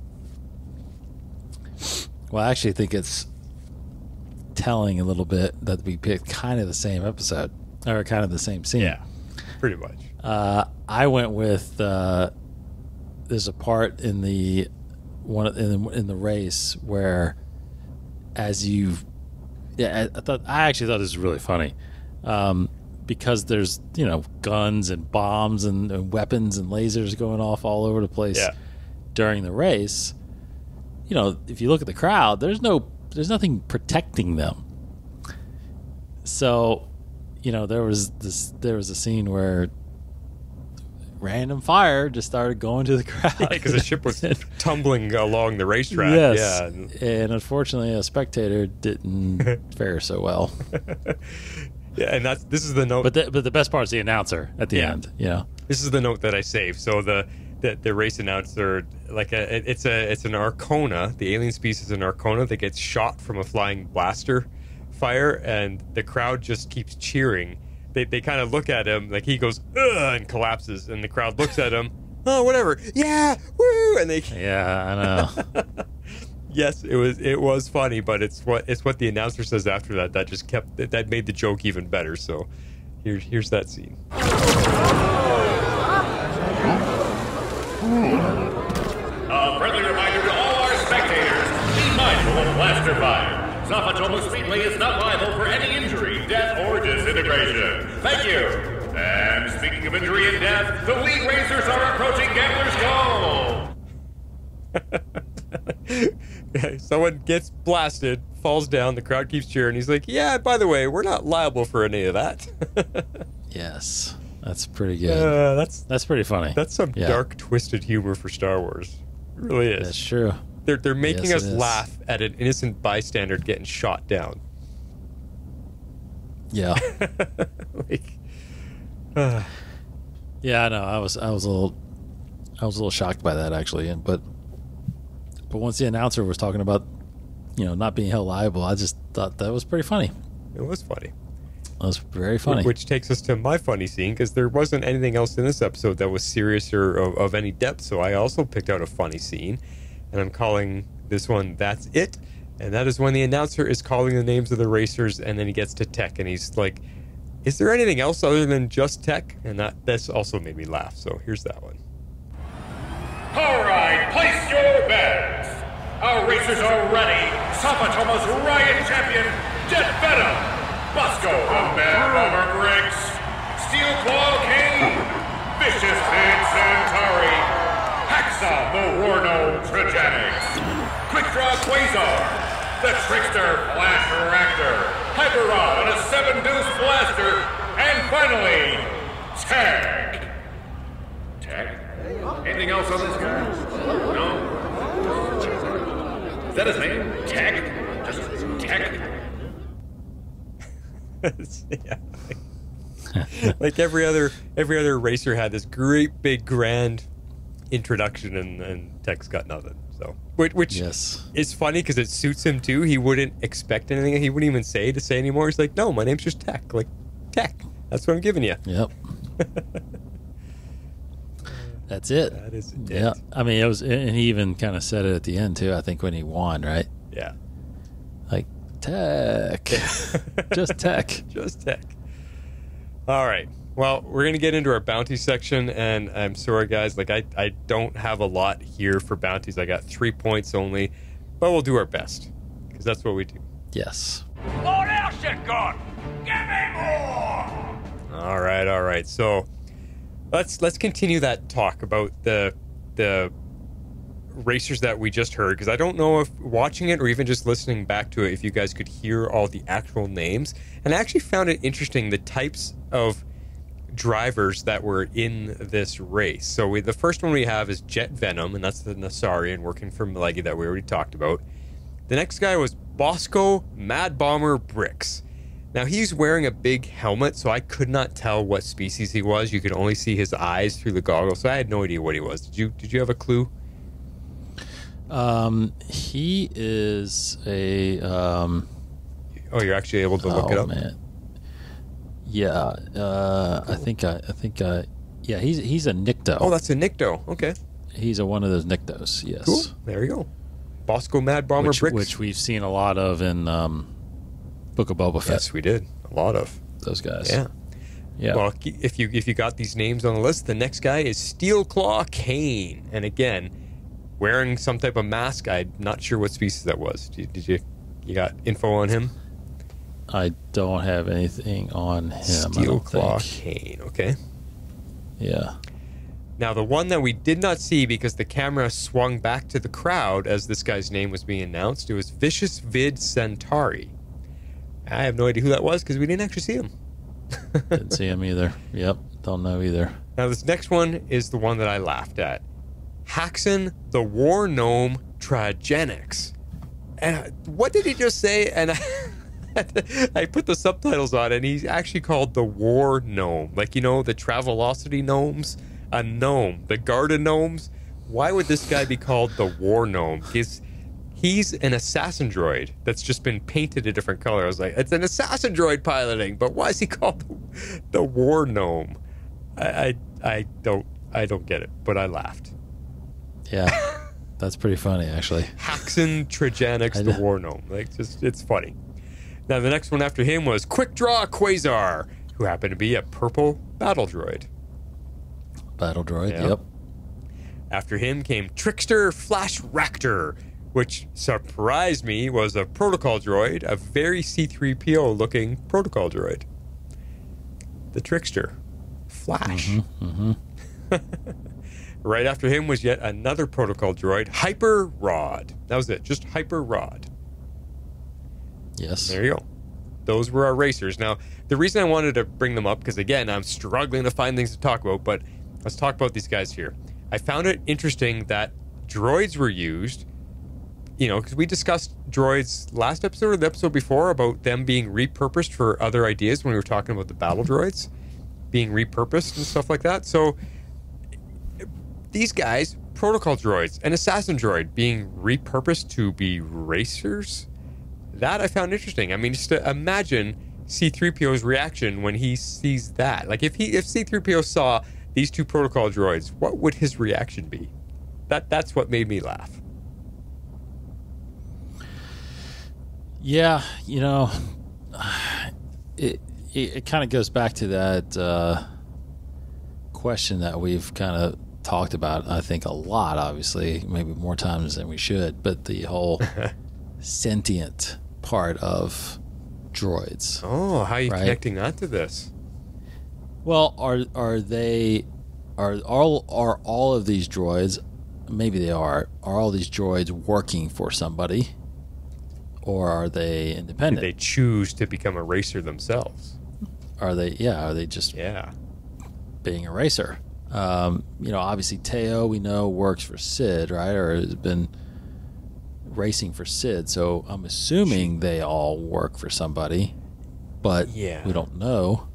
Well, I actually think it's telling a little bit that we picked kind of the same episode, or kind of the same scene. Yeah, pretty much. I went with there's a part in the race where I actually thought this was really funny because there's guns and bombs and weapons and lasers going off all over the place during the race. If you look at the crowd, there's nothing protecting them. So, there was a scene where random fire just started going to the crowd because the ship was tumbling along the racetrack. Yes, and unfortunately, a spectator didn't fare so well. Yeah, and this is the note. But the best part is the announcer at the end. This is the note that I saved. So the race announcer, like it's an Arcona. The alien species an Arcona that gets shot from a flying blaster fire, and the crowd just keeps cheering. They kind of look at him like he goes ugh and collapses, and the crowd looks at him. Oh, whatever. Yeah, woo! And they. Yeah, I know. Yes, it was funny, but it's what the announcer says after that just that made the joke even better. So here's that scene. A friendly reminder to all our spectators, be mindful of blaster fire. Zapatomo Speedway is not liable for any injury, death, or disintegration. Thank you. And speaking of injury and death, the lead racers are approaching Gambler's Goal. Someone gets blasted, falls down, the crowd keeps cheering. He's like, yeah, by the way, we're not liable for any of that. Yes. That's pretty good. That's pretty funny. That's some dark, twisted humor for Star Wars. It really is. That's true. They're making us laugh at an innocent bystander getting shot down. Yeah. Yeah, I know. I was a little shocked by that actually, but once the announcer was talking about not being held liable, I just thought that was pretty funny. It was funny. That was very funny. Which takes us to my funny scene, because there wasn't anything else in this episode that was serious or of any depth, so I also picked out a funny scene, and I'm calling this one That's It, and that is when the announcer is calling the names of the racers, and then he gets to Tech, and he's like, is there anything else other than just Tech? And this also made me laugh, so here's that one. All right, place your bets. Our racers are ready. Sapatoma's Riot Champion, Jet Venom. Busco, the Mad Bomber Briggs, Steel Claw King, Vicious Big Centauri, Haxa, the Warno Tragenics, Quick Draw Quasar, the Trickster Flash Raptor, Hyper Rod on a 7-deuce blaster, and finally, Tag. Tag? Anything else on this guy? No? Is that his name? Tag? Just Tag? Yeah. Like every other racer had this great big grand introduction, and Tech's got nothing. So which Yes. is funny because it suits him too. He wouldn't expect anything. He wouldn't even say anymore. He's like, no, my name's just Tech. Like Tech. That's what I'm giving you. Yep. That's it. That is it. Yeah. I mean, it was, and he even kind of said it at the end too. I think when he won, right? Yeah. Like Tech, just Tech. Just Tech. All right. Well, we're going to get into our bounty section, and I'm sorry, guys. Like, I don't have a lot here for bounties. I got 3 points only, but we'll do our best, because that's what we do. Yes. What else you got? Give me more! All right. So let's continue that talk about the racers that we just heard, because I don't know if watching it or even just listening back to it, if you guys could hear all the actual names. And I actually found it interesting, the types of drivers that were in this race. So the first one we have is Jet Venom, and that's the Nasarian working for Malegi that we already talked about. The next guy was Bosco Mad Bomber Bricks. Now he's wearing a big helmet, so I could not tell what species he was. You could only see his eyes through the goggles, so I had no idea what he was. Did you have a clue? He is a. Oh, you're actually able to look it up. Man. Yeah, I think. Yeah, he's a Nycto. Oh, that's a Nycto. Okay. He's one of those Nyctos. Yes. Cool. There you go. Bosco Mad Bomber Bricks, which we've seen a lot of in Book of Boba Fett. Yes, we did. A lot of those guys. Yeah. Yeah. Well, if you got these names on the list, the next guy is Steel Claw Kane, and again, wearing some type of mask. I'm not sure what species that was. Did you got info on him? I don't have anything on him. Steel Claw Kane. Okay. Yeah. Now, the one that we did not see because the camera swung back to the crowd as this guy's name was being announced, it was Vicious Vid Centauri. I have no idea who that was because we didn't actually see him. Didn't see him either. Yep. Don't know either. Now, this next one is the one that I laughed at. Haxon the War Gnome Tragenics. And what did he just say? And I put the subtitles on, and he's actually called the War Gnome. Like, the Travelocity gnomes? A gnome. The Garden gnomes? Why would this guy be called the War Gnome? He's an assassin droid that's just been painted a different color. I was like, it's an assassin droid piloting, but why is he called the War Gnome? I don't get it, but I laughed. Yeah, that's pretty funny, actually. Haxon Tragenics, the War Gnome. It's funny. Now, the next one after him was Quick Draw Quasar, who happened to be a purple battle droid. Battle droid, yep. After him came Trickster Flash Raptor, which surprised me was a protocol droid, a very C-3PO looking protocol droid. The Trickster. Flash. Mm-hmm. Right after him was yet another protocol droid, Hyper Rod. That was it, just Hyper Rod. Yes. There you go. Those were our racers. Now, the reason I wanted to bring them up, because again, I'm struggling to find things to talk about, but let's talk about these guys here. I found it interesting that droids were used, because we discussed droids last episode or the episode before about them being repurposed for other ideas when we were talking about the battle droids being repurposed and stuff like that. So these guys, protocol droids, an assassin droid being repurposed to be racers, that I found interesting. I mean, just to imagine C-3PO's reaction when he sees that. Like, if C-3PO saw these two protocol droids, what would his reaction be? That's what made me laugh. Yeah, it kind of goes back to that question that we've kind of talked about, I think, a lot, obviously, maybe more times than we should, but the whole sentient part of droids. Oh, how are you connecting that to this? Well, are all of these droids, maybe they are all these droids working for somebody, or are they independent? Did they choose to become a racer themselves? Are they just being a racer? Obviously Teo, we know, works for Sid, right? Or has been racing for Sid. So I'm assuming they all work for somebody, but we don't know.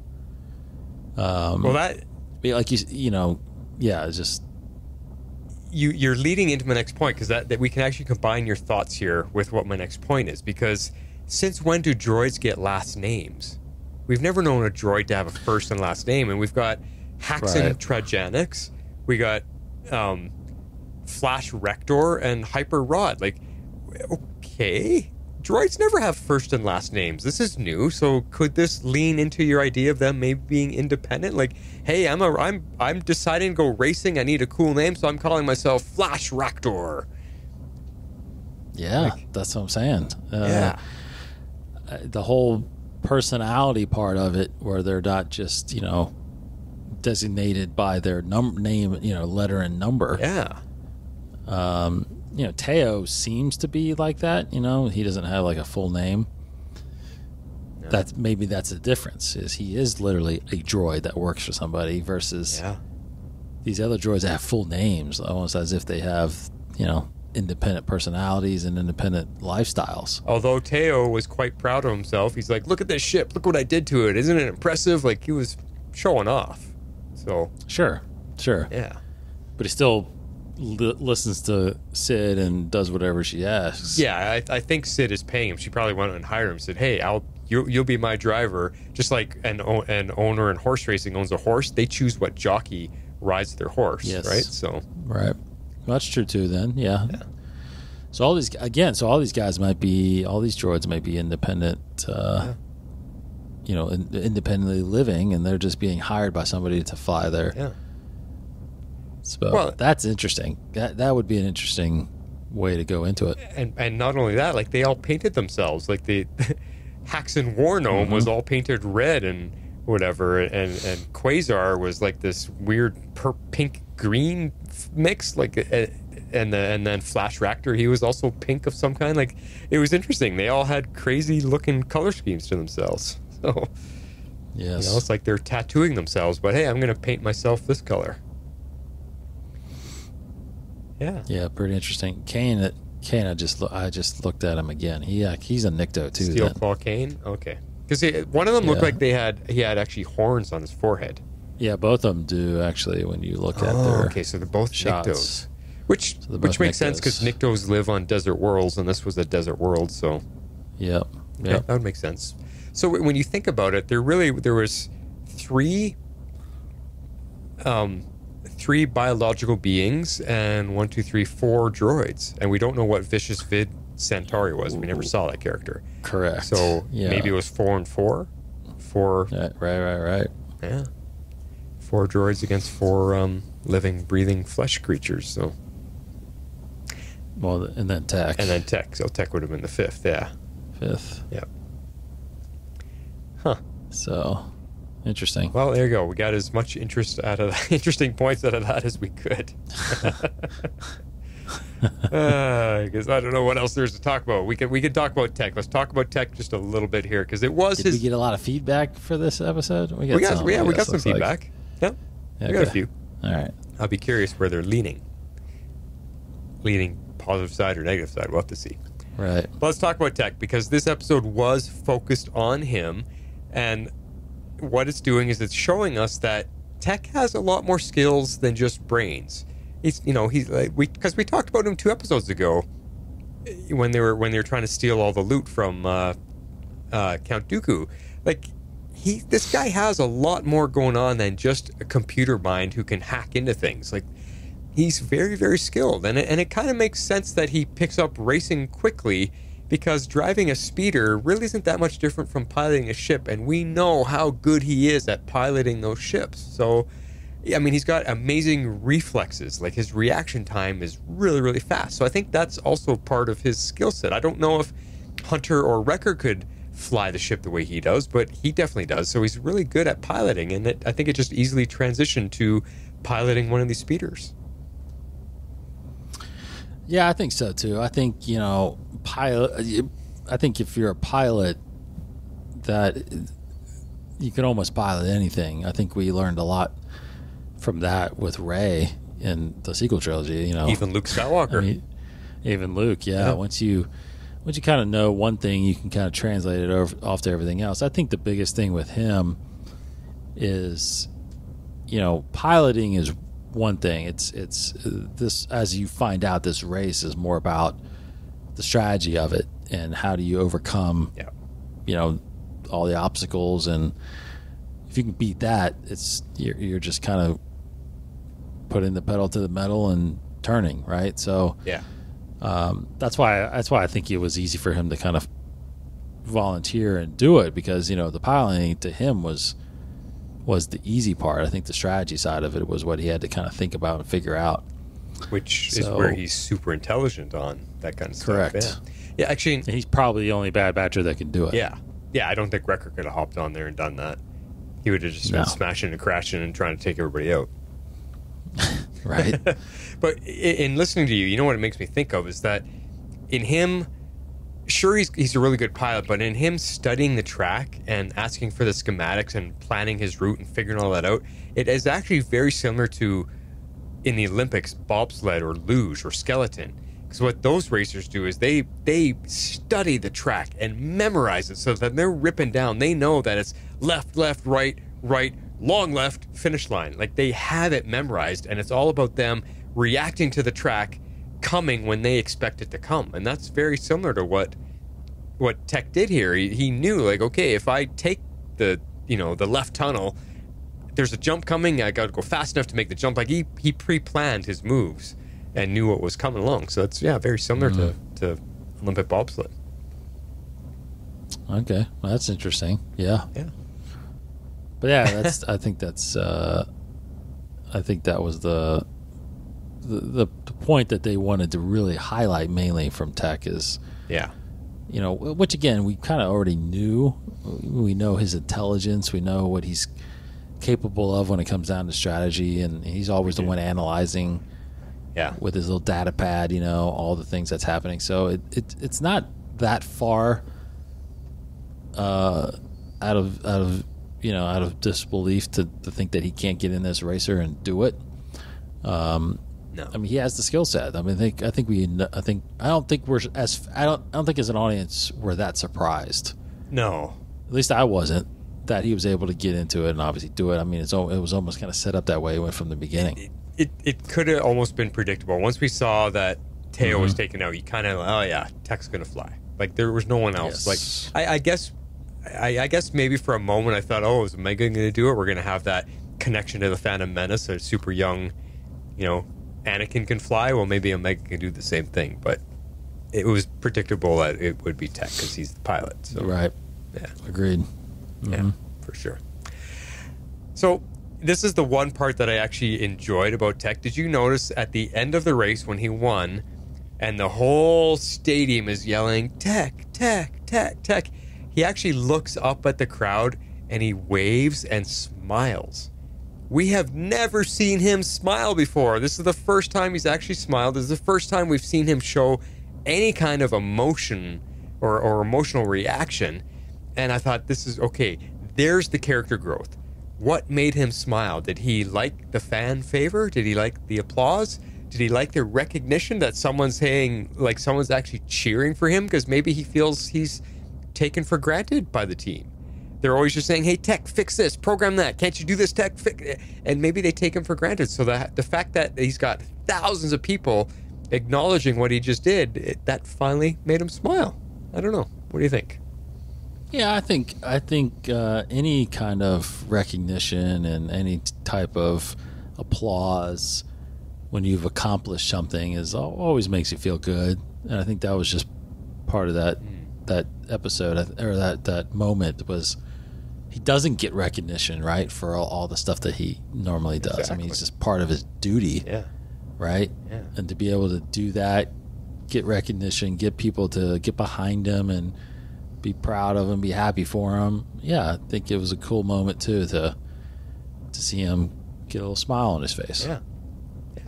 Like it's just you're leading into my next point, because that we can actually combine your thoughts here with what my next point is. Because since when do droids get last names? We've never known a droid to have a first and last name, and we've got Haxon Trajanics, we got Flash Rector and Hyper Rod. Like, okay, droids never have first and last names. This is new. So could this lean into your idea of them maybe being independent? Like, hey, I'm deciding to go racing. I need a cool name, so I'm calling myself Flash Rector. Yeah, that's what I'm saying. The whole personality part of it, where they're not just designated by their name, letter and number. Teo seems to be like that. He doesn't have like a full name. No. That's the difference, is he is literally a droid that works for somebody versus these other droids that have full names, almost as if they have independent personalities and independent lifestyles. Although Teo was quite proud of himself. He's like, look at this ship, look what I did to it, isn't it impressive? Like, he was showing off. So sure, yeah, but he still listens to Sid and does whatever she asks. Yeah, I think Sid is paying him. She probably went and hired him. Said, "Hey, you'll be my driver." Just like an owner in horse racing owns a horse, they choose what jockey rides their horse. Yes. Right. So well, that's true too. Then, yeah. So all these guys might be, all these droids might be independent. Independently living, and they're just being hired by somebody to fly there. Yeah. So that's interesting. That would be an interesting way to go into it. And not only that, like, they all painted themselves. Like, the Haxon Wargnome was all painted red and whatever, and Quasar was like this weird pink green mix, like, and then Flash Raptor, he was also pink of some kind. Like, it was interesting. They all had crazy looking color schemes to themselves. So, yes, it's like they're tattooing themselves. But hey, I'm going to paint myself this color. Yeah, pretty interesting. Kane, I just looked at him again. He's a Nikto too. Steel Claw Kane. Okay, because one of them looked like he had actually horns on his forehead. Yeah, both of them do actually. When you look at their okay, so they're both shots. Niktos, which makes sense because Niktos live on desert worlds, and this was a desert world. So, yep, that would make sense. So when you think about it, there was three biological beings and 4 droids, and we don't know what Vicious Vid Centauri was. We never saw that character. Correct. So maybe it was 4 and 4. 4. Right. Yeah. 4 droids against 4 living, breathing flesh creatures. So. Well, and then Tech. So Tech would have been the 5th. Yeah. 5th. Yeah. Huh. So. Interesting. Well, there you go. We got as much interesting points out of that as we could. Because I don't know what else there's to talk about. We could talk about Tech. Let's talk about Tech just a little bit here, because it was Did we get a lot of feedback for this episode? We got some feedback. Yeah, we got a few. All right. I'll be curious where they're leaning positive side or negative side. We'll have to see. Right. But let's talk about Tech, because this episode was focused on him, and what it's doing is it's showing us that Tech has a lot more skills than just brains. He's like, because we talked about him 2 episodes ago when they were trying to steal all the loot from Count Dooku. Like, this guy has a lot more going on than just a computer mind who can hack into things. Like, he's very, very skilled, and it kind of makes sense that he picks up racing quickly, because driving a speeder really isn't that much different from piloting a ship, and we know how good he is at piloting those ships. So, I mean, he's got amazing reflexes. Like, his reaction time is really, really fast. So I think that's also part of his skill set. I don't know if Hunter or Wrecker could fly the ship the way he does, but he definitely does. So he's really good at piloting, and I think it just easily transitioned to piloting one of these speeders. Yeah, I think so too. I think, I think if you're a pilot, that you can almost pilot anything. I think we learned a lot from that with Rey in the sequel trilogy. Even Luke Skywalker. I mean, even Luke, yeah. Once you kind of know one thing, you can kind of translate it off to everything else. I think the biggest thing with him is, piloting is one thing. It's this, as you find out, this race is more about the strategy of it and how do you overcome, all the obstacles. And if you can beat that, you're just kind of putting the pedal to the metal and turning, right? So that's why I think it was easy for him to kind of volunteer and do it, because the piloting to him was the easy part. I think the strategy side of it was what he had to kind of think about and figure out, which is where he's super intelligent on that kind of stuff. Correct. Yeah, actually, and he's probably the only Bad Batcher that can do it. Yeah. I don't think Wrecker could have hopped on there and done that. He would have just been smashing and crashing and trying to take everybody out. Right. But in listening to you, what it makes me think of is that in him, sure, he's a really good pilot, but in him studying the track and asking for the schematics and planning his route and figuring all that out, it is actually very similar to, in the Olympics, bobsled or luge or skeleton. Because what those racers do is they study the track and memorize it, so that they're ripping down. They know that it's left, right, long left, finish line. Like, they have it memorized, and it's all about them reacting to the track coming when they expect it to come. And that's very similar to what Tech did here. He knew, like, okay, if I take the left tunnel, there's a jump coming, I got to go fast enough to make the jump. Like, he pre-planned his moves and knew what was coming along. So that's very similar to Olympic bobsled. Okay, well, that's interesting. Yeah. But yeah, I think that was the point that they wanted to really highlight mainly from Tech is, which again we kind of already knew. We know his intelligence. We know what he's capable of when it comes down to strategy, and he's always the one analyzing. With his little data pad, all the things that's happening. So it's not that far out of disbelief to think that he can't get in this racer and do it. No, I mean, he has the skill set. I mean, I don't think as an audience we're that surprised. No, at least I wasn't, that he was able to get into it and obviously do it. I mean, it was almost kind of set up that way from the beginning. It could have almost been predictable. Once we saw that Teo was taken out, you kind of, Tech's gonna fly. Like, there was no one else. Yes. Like, I guess maybe for a moment I thought, is Omega gonna do it? We're gonna have that connection to the Phantom Menace, a super young, Anakin can fly. Well, maybe Omega can do the same thing. But it was predictable that it would be Tech because he's the pilot. So. Right. Yeah. Agreed. Yeah, for sure. So this is the one part that I actually enjoyed about Tech. Did you notice at the end of the race when he won and the whole stadium is yelling, Tech, Tech, Tech, Tech, he actually looks up at the crowd and he waves and smiles. We have never seen him smile before. This is the first time he's actually smiled. This is the first time we've seen him show any kind of emotion or emotional reaction. And I thought, this is okay. There's the character growth. What made him smile? Did he like the fan favor? Did he like the applause? Did he like the recognition that someone's saying, like, someone's actually cheering for him? Because maybe he feels he's taken for granted by the team. They're always just saying, hey, Tech, fix this, program that. Can't you do this, Tech? And maybe they take him for granted. So the fact that he's got thousands of people acknowledging what he just did, that finally made him smile. I don't know. What do you think? Yeah, I think any kind of recognition and any type of applause when you've accomplished something always makes you feel good, and I think that was just part of that episode, or that moment was he doesn't get recognition, right, for all the stuff that he normally does. Exactly. I mean, it's just part of his duty, right? Yeah. And to be able to do that, get recognition, get people to get behind him and be proud of him, be happy for him. Yeah, I think it was a cool moment too to see him get a little smile on his face. Yeah.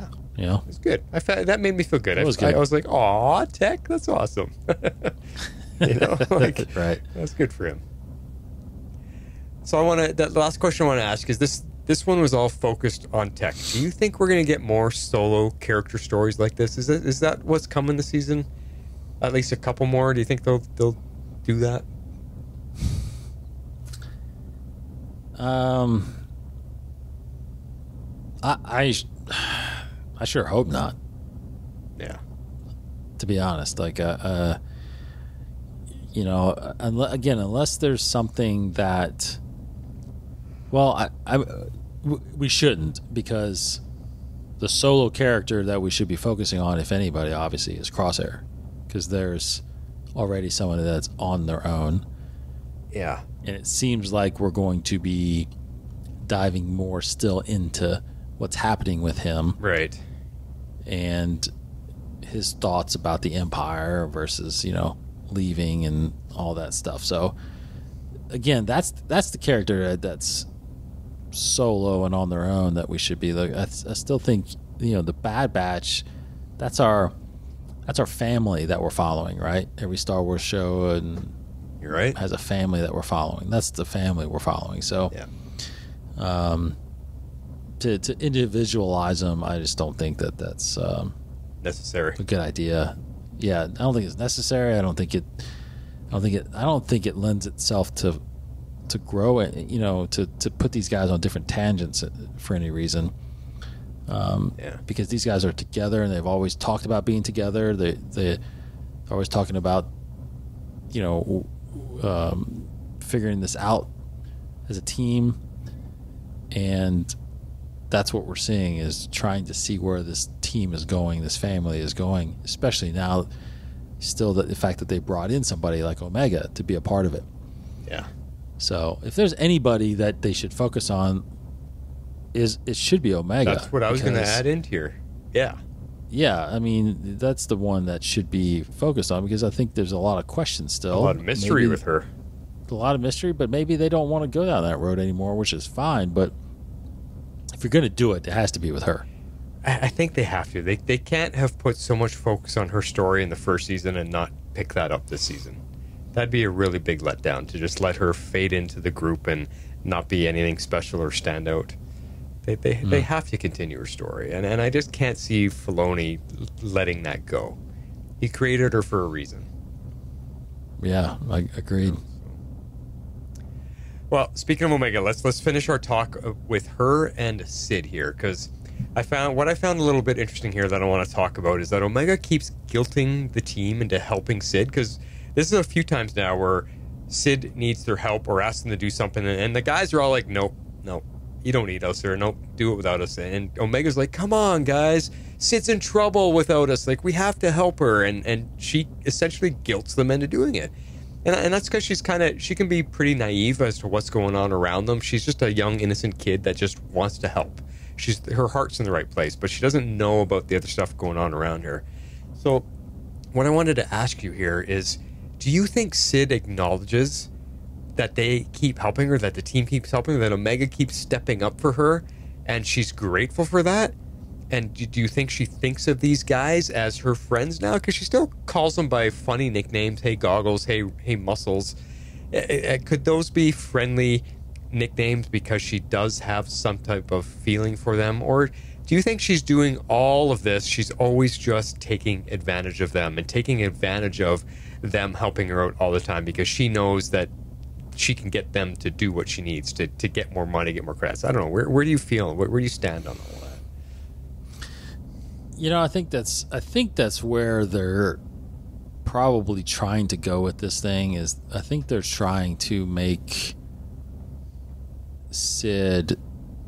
It was good. That made me feel good. It was good. I was like, "Aw, Tech, that's awesome." Like, right. That's good for him. So the last question I want to ask is this one was all focused on Tech. Do you think we're going to get more solo character stories like this? Is that what's coming this season? At least a couple more? Do you think they'll do that? I sure hope not. Yeah. To be honest, like unless there's something that, well, we shouldn't, because the solo character that we should be focusing on, if anybody, obviously, is Crosshair, because there's already someone that's on their own. Yeah. And it seems like we're going to be diving more still into what's happening with him. Right. And his thoughts about the Empire versus, leaving and all that stuff. So, again, that's the character that's solo and on their own that we should be looking. I still think, the Bad Batch, that's our family that we're following, right? Every Star Wars show and you're right, has a family that we're following. That's the family we're following. So, yeah. To individualize them, I just don't think that's necessary. A good idea. Yeah, I don't think it's necessary. I don't think it lends itself to grow it. To put these guys on different tangents for any reason. Because these guys are together and they've always talked about being together. They're always talking about, figuring this out as a team, and that's what we're seeing, is trying to see where this team is going, this family is going, especially now, still the fact that they brought in somebody like Omega to be a part of it. Yeah. So if there's anybody that they should focus on, it should be Omega. That's what I was going to add into here. Yeah. Yeah, I mean, that's the one that should be focused on, because I think there's a lot of questions still. A lot of mystery with her. A lot of mystery, but maybe they don't want to go down that road anymore, which is fine. But if you're going to do it, it has to be with her. I think they have to. They can't have put so much focus on her story in the first season and not pick that up this season. That'd be a really big letdown, to just let her fade into the group and not be anything special or stand out. They have to continue her story, and I just can't see Filoni letting that go. He created her for a reason. Yeah, I agreed. Well, speaking of Omega, let's finish our talk with her and Sid here, because what I found a little bit interesting here that I want to talk about is that Omega keeps guilting the team into helping Sid, because this is a few times now where Sid needs their help or asks them to do something, and the guys are all like, nope, you don't need us, or nope, do it without us. And Omega's like, come on, guys, Sid's in trouble without us. Like, we have to help her, and she essentially guilts them into doing it. And that's because she can be pretty naive as to what's going on around them. She's just a young, innocent kid that just wants to help. Her heart's in the right place, but she doesn't know about the other stuff going on around her. So what I wanted to ask you here is, do you think Sid acknowledges that they keep helping her, that the team keeps helping her, that Omega keeps stepping up for her, and she's grateful for that? And do you think she thinks of these guys as her friends now? Because she still calls them by funny nicknames. Hey, Goggles. Hey, Muscles. Could those be friendly nicknames because she does have some type of feeling for them? Or do you think she's doing all of this, she's always just taking advantage of them and taking advantage of them helping her out all the time because she knows that she can get them to do what she needs to get more money, get more credits? I don't know. Where do you feel? Where do you stand on all that? I think that's where they're probably trying to go with this thing. Is I think they're trying to make Sid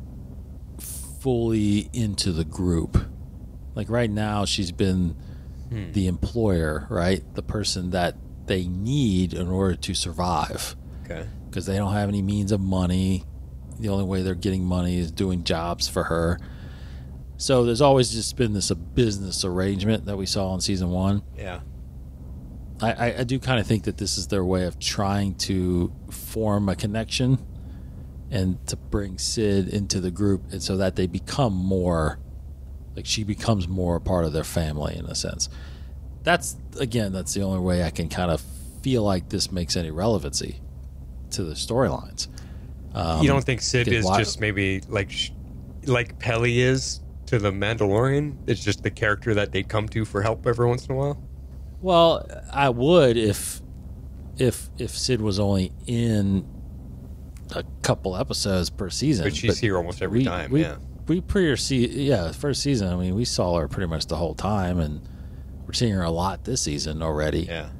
fully into the group. Like right now, she's been the employer, right? The person that they need in order to survive. Okay. Because they don't have any means of money. The only way they're getting money is doing jobs for her. So there's always just been this business arrangement that we saw in season 1. Yeah. I do kind of think that this is their way of trying to form a connection and to bring Sid into the group, and so that they become more, like she becomes more a part of their family in a sense. That's the only way I can kind of feel like this makes any relevancy to the storylines. You don't think Sid is just maybe like Pelly is to the Mandalorian? It's just the character that they come to for help every once in a while? Well, I would if Sid was only in a couple episodes per season. But she's here almost every time, first season, I mean, we saw her pretty much the whole time, and we're seeing her a lot this season already. Yeah.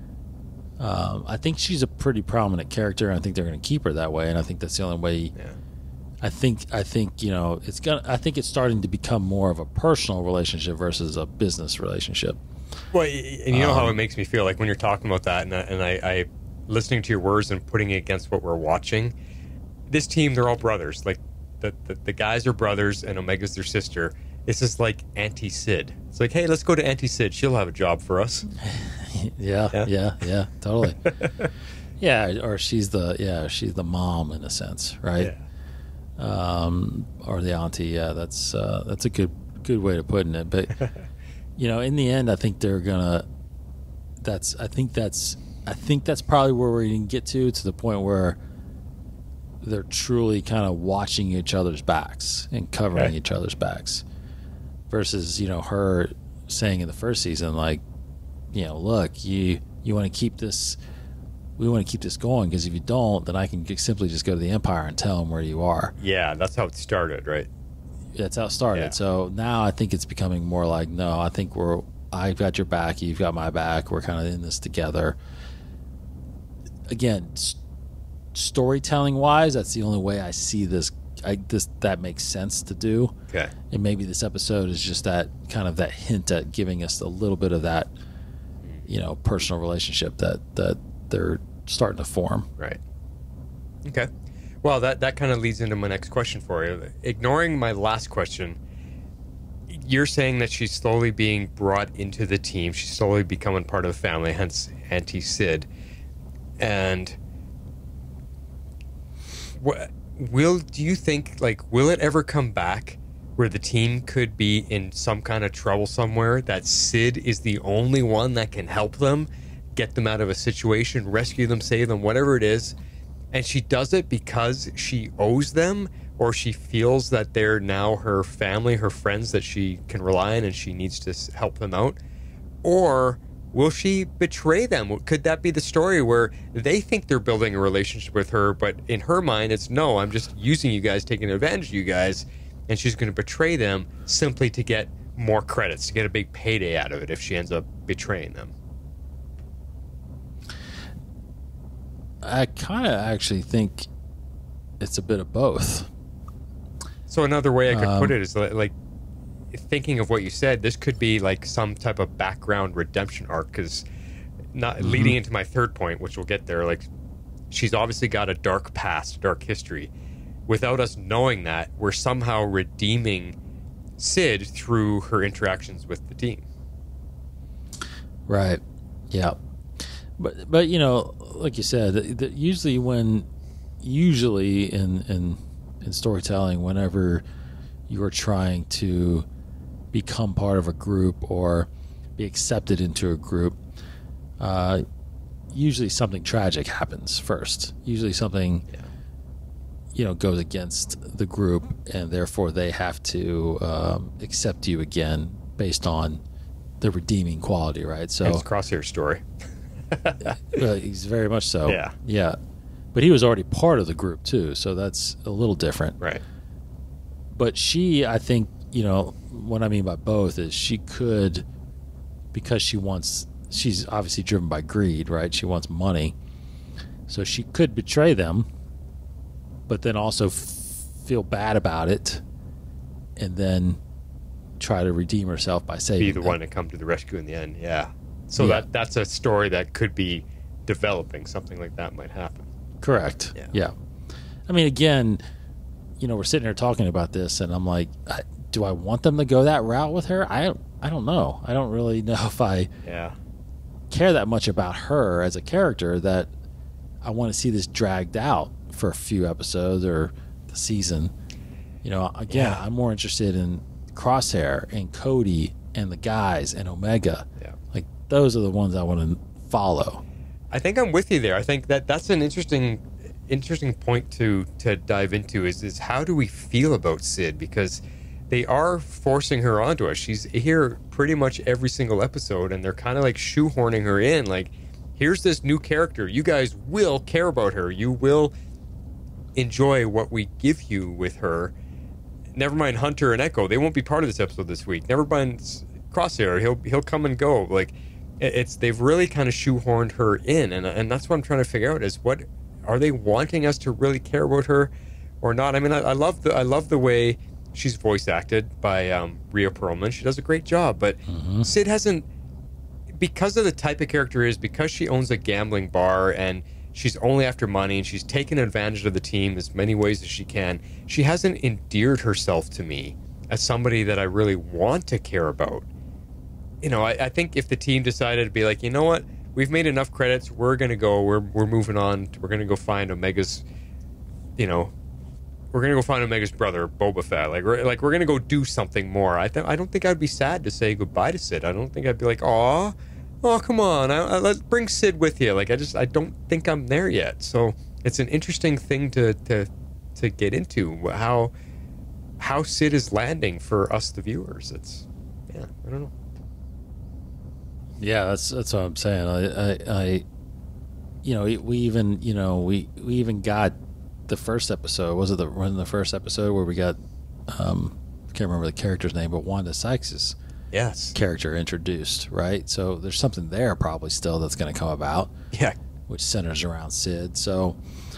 I think she's a pretty prominent character, and I think they're going to keep her that way, and I think that's the only way. Yeah. I think I think it's starting to become more of a personal relationship versus a business relationship. Well, and you know how it makes me feel, like when you're talking about that, and I listening to your words and putting it against what we're watching. This team, they're all brothers. Like the guys are brothers, and Omega's their sister. It's just like Auntie-Sid. It's like, hey, let's go to Auntie-Sid. She'll have a job for us. yeah, totally. Yeah, or she's the mom in a sense, right? Yeah. Or the auntie. Yeah, that's a good way of putting it. But in the end, I think they're gonna. I think that's probably where we're going to get to the point where they're truly kind of watching each other's backs and covering each other's backs, versus her saying in the first season, like, look, you want to keep this, we want to keep this going, because if you don't, then I can simply just go to the Empire and tell them where you are. Yeah, that's how it started, right? That's how it started. Yeah. So now I think it's becoming more like, no, I think I've got your back, you've got my back, we're kind of in this together. Again, storytelling wise, that's the only way I see this. That makes sense to do. Okay. And maybe this episode is just that kind of that hint at giving us a little bit of that, personal relationship that they're starting to form. Right. Okay. Well, that kind of leads into my next question for you. Ignoring my last question, you're saying that she's slowly being brought into the team. She's slowly becoming part of the family, hence Auntie-Sid. And do you think, will it ever come back where the team could be in some kind of trouble somewhere, that Sid is the only one that can help them, get them out of a situation, rescue them, save them, whatever it is, and she does it because she owes them, or she feels that they're now her family, her friends that she can rely on, and she needs to help them out? Or will she betray them? Could that be the story where they think they're building a relationship with her, but in her mind it's, no, I'm just using you guys, taking advantage of you guys, and she's going to betray them simply to get more credits, to get a big payday out of it if she ends up betraying them? I kind of actually think it's a bit of both. So another way I could put it is like thinking of what you said, this could be like some type of background redemption arc, because leading into my third point, which we'll get there, like, she's obviously got a dark past, dark history. Without us knowing that, we're somehow redeeming Sid through her interactions with the team. Right. Yeah. But like you said, usually in storytelling, whenever you are trying to become part of a group or be accepted into a group, usually something tragic happens first. Usually something goes against the group, and therefore they have to accept you again based on the redeeming quality, right? So it's Crosshair's story. He's very much so. Yeah. But he was already part of the group too, so that's a little different. Right. But she, I think, what I mean by both is she could, because she's obviously driven by greed, right? She wants money. So she could betray them, but then also feel bad about it, and then try to redeem herself by saving be the one to come to the rescue in the end. Yeah. So that's a story that could be developing. Something like that might happen. Correct. Yeah. I mean, again, we're sitting here talking about this, and I'm like, do I want them to go that route with her? I don't know. I don't really know if I care that much about her as a character that I want to see this dragged out for a few episodes or the season. Again, I'm more interested in Crosshair and Cody and the guys and Omega. Yeah. Like, those are the ones I want to follow. I think I'm with you there. I think that's an interesting point to dive into is how do we feel about Sid, because they are forcing her onto us. She's here pretty much every single episode, and they're kind of like shoehorning her in. Like, here's this new character. You guys will care about her. You will enjoy what we give you with her. Never mind Hunter and Echo. They won't be part of this episode this week. Never mind Crosshair. He'll come and go. Like, they've really kind of shoehorned her in, and that's what I'm trying to figure out is what are they wanting us to really care about her or not? I mean, I love the way she's voice acted by Rhea Perlman. She does a great job, but Sid hasn't, because of the type of character is, because she owns a gambling bar and she's only after money and she's taken advantage of the team as many ways as she can. She hasn't endeared herself to me as somebody that I really want to care about. You know, I think if the team decided to be like, you know what, we've made enough credits, we're going to go, we're moving on, we're going to go find Omega's, you know, we're going to go find Omega's brother, Boba Fett. Like we're going to go do something more. I don't think I'd be sad to say goodbye to Sid. I don't think I'd be like, oh, come on, let's bring Sid with you. Like, I don't think I'm there yet. So it's an interesting thing to get into, how Sid is landing for us, the viewers. I don't know. Yeah, that's what I'm saying. I we even got the first episode. Was it the first episode where we got I can't remember the character's name, but Wanda Sykes' character introduced, right? So there's something there probably still that's going to come about. Yeah, which centers around Sid. So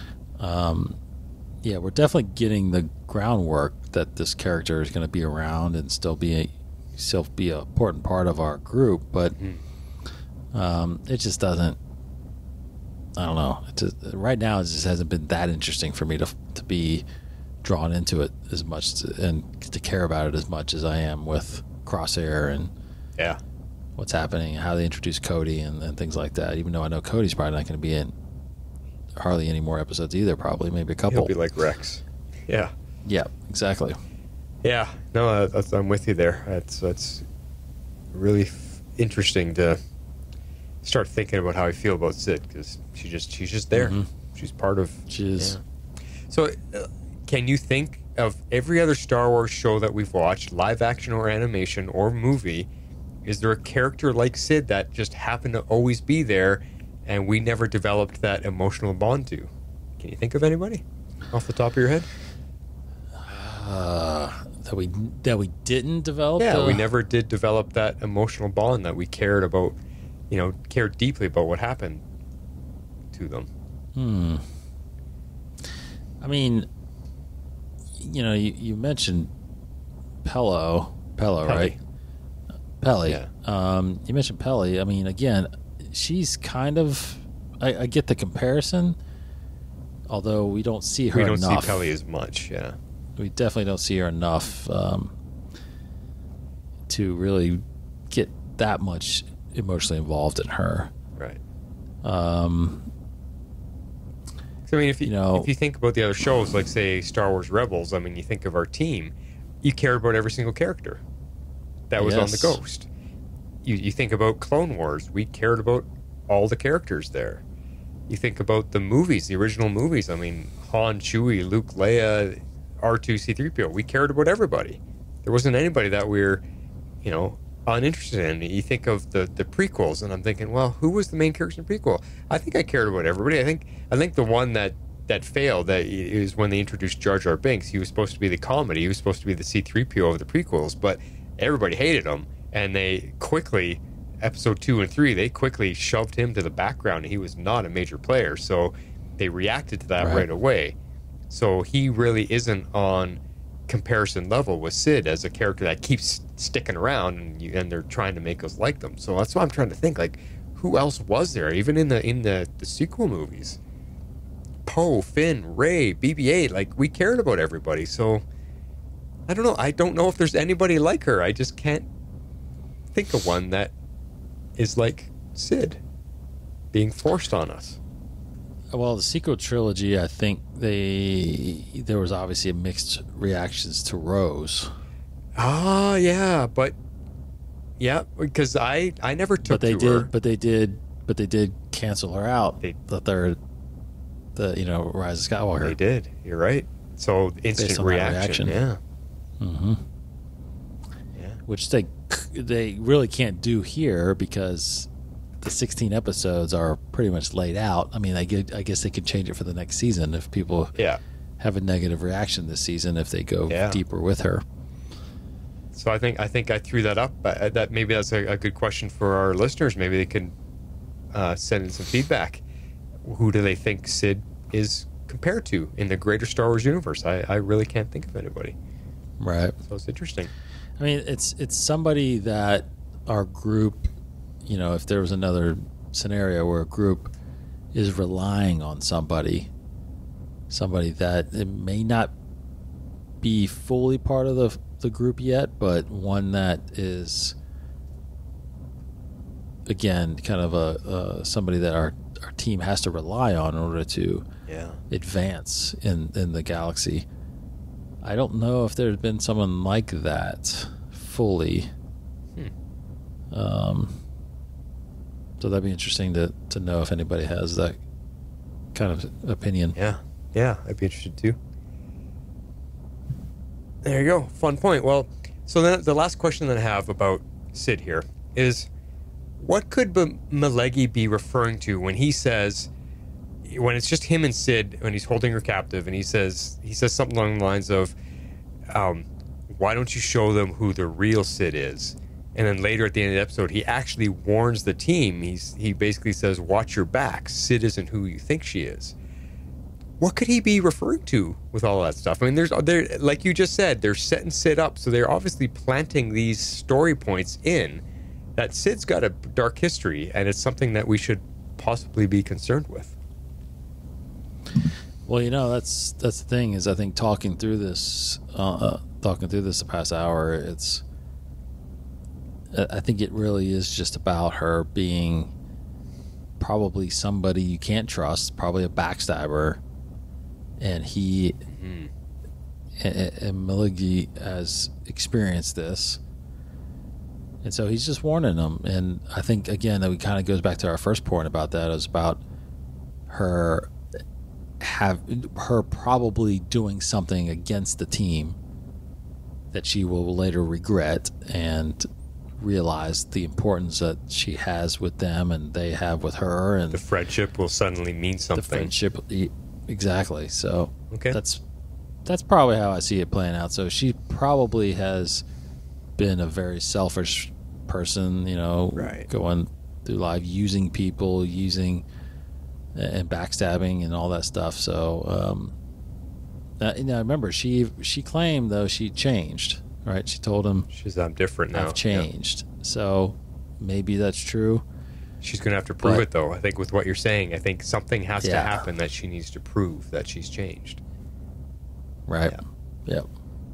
we're definitely getting the groundwork that this character is going to be around and still be an important part of our group, but it just doesn't. I don't know. Right now, it just hasn't been that interesting for me to be drawn into it as much and to care about it as much as I am with Crosshair and what's happening, how they introduce Cody and things like that. Even though I know Cody's probably not going to be in hardly any more episodes either. Probably maybe a couple. He'll be like Rex. Yeah. Yeah. Exactly. Yeah. No, I'm with you there. That's really interesting to start thinking about how I feel about Sid, because she's just there. She's part of. She is. Yeah. So, can you think of every other Star Wars show that we've watched, live action or animation or movie? Is there a character like Sid that just happened to always be there, and we never developed that emotional bond to? Can you think of anybody off the top of your head? That we didn't develop. Yeah, we never did develop that emotional bond that we cared about. Cared deeply about what happened to them. I mean, you mentioned Pello, right? Peli. Yeah. You mentioned Peli. I mean, again, she's kind of. I get the comparison, although we don't see her enough. We don't see Peli as much. Yeah. We definitely don't see her enough to really get that much emotionally involved in her. Right. So I mean, if you think about the other shows, like say Star Wars Rebels, I mean, you think of our team, you care about every single character that was on the Ghost. You think about Clone Wars, we cared about all the characters there. You think about the movies, the original movies. I mean, Han, Chewie, Luke, Leia, R2, C3PO. We cared about everybody. There wasn't anybody that we're, uninterested in. You think of the prequels, and I'm thinking, well, who was the main character in the prequel? I think I cared about everybody. I think the one that failed, that is when they introduced Jar Jar Binks. He was supposed to be the comedy. He was supposed to be the C3PO of the prequels, but everybody hated him, and they quickly, episode 2 and 3, they quickly shoved him to the background, and he was not a major player, so they reacted to that right away. So he really isn't on comparison level with Sid as a character that keeps sticking around, and they're trying to make us like them. So that's what I'm trying to think, like, who else was there, even in the sequel movies? Poe, Finn, Rey, BB-8, like, we cared about everybody. So I don't know. I don't know if there's anybody like her. I just can't think of one that is like Sid being forced on us. Well, the sequel trilogy, I think there was obviously mixed reactions to Rose. Oh, yeah, because I never took to her. But they did cancel her out. Rise of Skywalker. They did. You're right. So instant reaction. Yeah. Mm-hmm. Yeah. Which they really can't do here because the 16 episodes are pretty much laid out. I mean, I guess they could change it for the next season if people have a negative reaction this season if they go deeper with her. So I think I threw that up. That maybe that's a good question for our listeners. Maybe they can send in some feedback. Who do they think Sid is compared to in the greater Star Wars universe? I really can't think of anybody. Right. So it's interesting. I mean, it's somebody that our group, if there was another scenario where a group is relying on somebody that it may not be fully part of the group yet, but one that is, again, kind of somebody that our team has to rely on in order to advance in the galaxy. I don't know if there's been someone like that fully. So that'd be interesting to know if anybody has that kind of opinion. Yeah, I'd be interested too. There you go. Fun point. Well, so then the last question that I have about Sid here is, what could Malegi be referring to when he says, when it's just him and Sid, when he's holding her captive, and he says something along the lines of, why don't you show them who the real Sid is? And then later at the end of the episode, he actually warns the team. He basically says, watch your back. Sid isn't who you think she is. What could he be referring to with all that stuff? I mean, there's like you just said, they're setting Sid up, so they're obviously planting these story points in that Sid's got a dark history, and it's something that we should possibly be concerned with. Well, that's the thing is, I think talking through this the past hour, I think it really is just about her being probably somebody you can't trust, probably a backstabber, and and Malegi has experienced this, and so he's just warning them. And I think again that we kind of goes back to our first point about that, is about her probably doing something against the team that she will later regret and realize the importance that she has with them and they have with her, and the friendship will suddenly mean something. The friendship, exactly. So okay, that's probably how I see it playing out. So she probably has been a very selfish person, right, going through life using people, and backstabbing and all that stuff. So remember she claimed though she changed, right? She told him I'm different now. I've changed. Yeah. So maybe that's true. She's going to have to prove it though. I think with what you're saying, I think something has to happen that she needs to prove that she's changed. Right. Yep.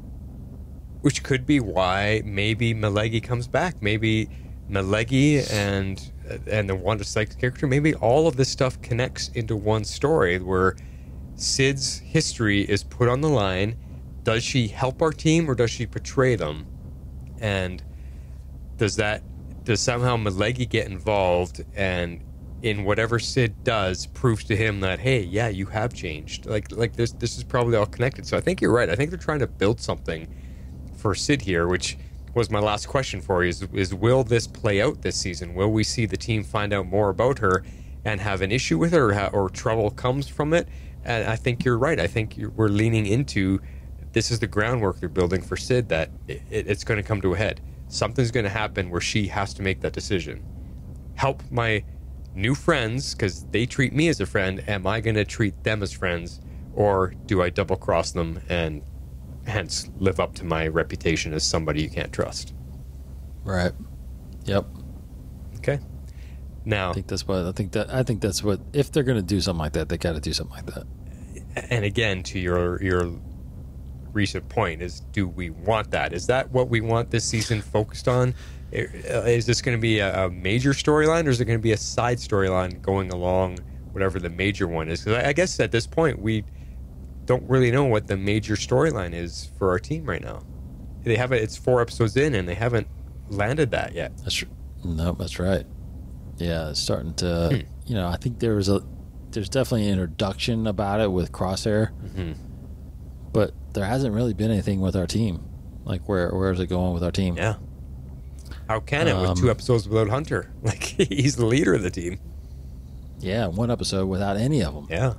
Which could be why maybe Malegi comes back. Maybe Malegi and the Wanda Sykes character, maybe all of this stuff connects into one story where Sid's history is put on the line. Does she help our team or does she betray them? And does somehow Malegi get involved, and in whatever Sid does proves to him that, hey, yeah, you have changed. Like this is probably all connected. So I think you're right. I think they're trying to build something for Sid here, which was my last question for you, is will this play out this season? Will we see the team find out more about her and have an issue with her, or trouble comes from it? And I think you're right. I think we're leaning into, this is the groundwork they're building for Sid, that it's going to come to a head. Something's going to happen where she has to make that decision. Help my new friends because they treat me as a friend. Am I going to treat them as friends, or do I double cross them and hence live up to my reputation as somebody you can't trust? Right. Yep. Okay. Now, I think that's what if they're going to do something like that, they got to do something like that. And again, to your recent point, is, do we want that? Is that what we want this season focused on? Is this going to be a major storyline, or is it going to be a side storyline going along whatever the major one is? Because I guess at this point we don't really know what the major storyline is for our team right now. It's 4 episodes in and they haven't landed that yet. That's right. Yeah, it's starting to I think there's definitely an introduction about it with Crosshair, but there hasn't really been anything with our team. Like, where is it going with our team? Yeah. How can it with 2 episodes without Hunter? Like, he's the leader of the team. Yeah, 1 episode without any of them. Yeah.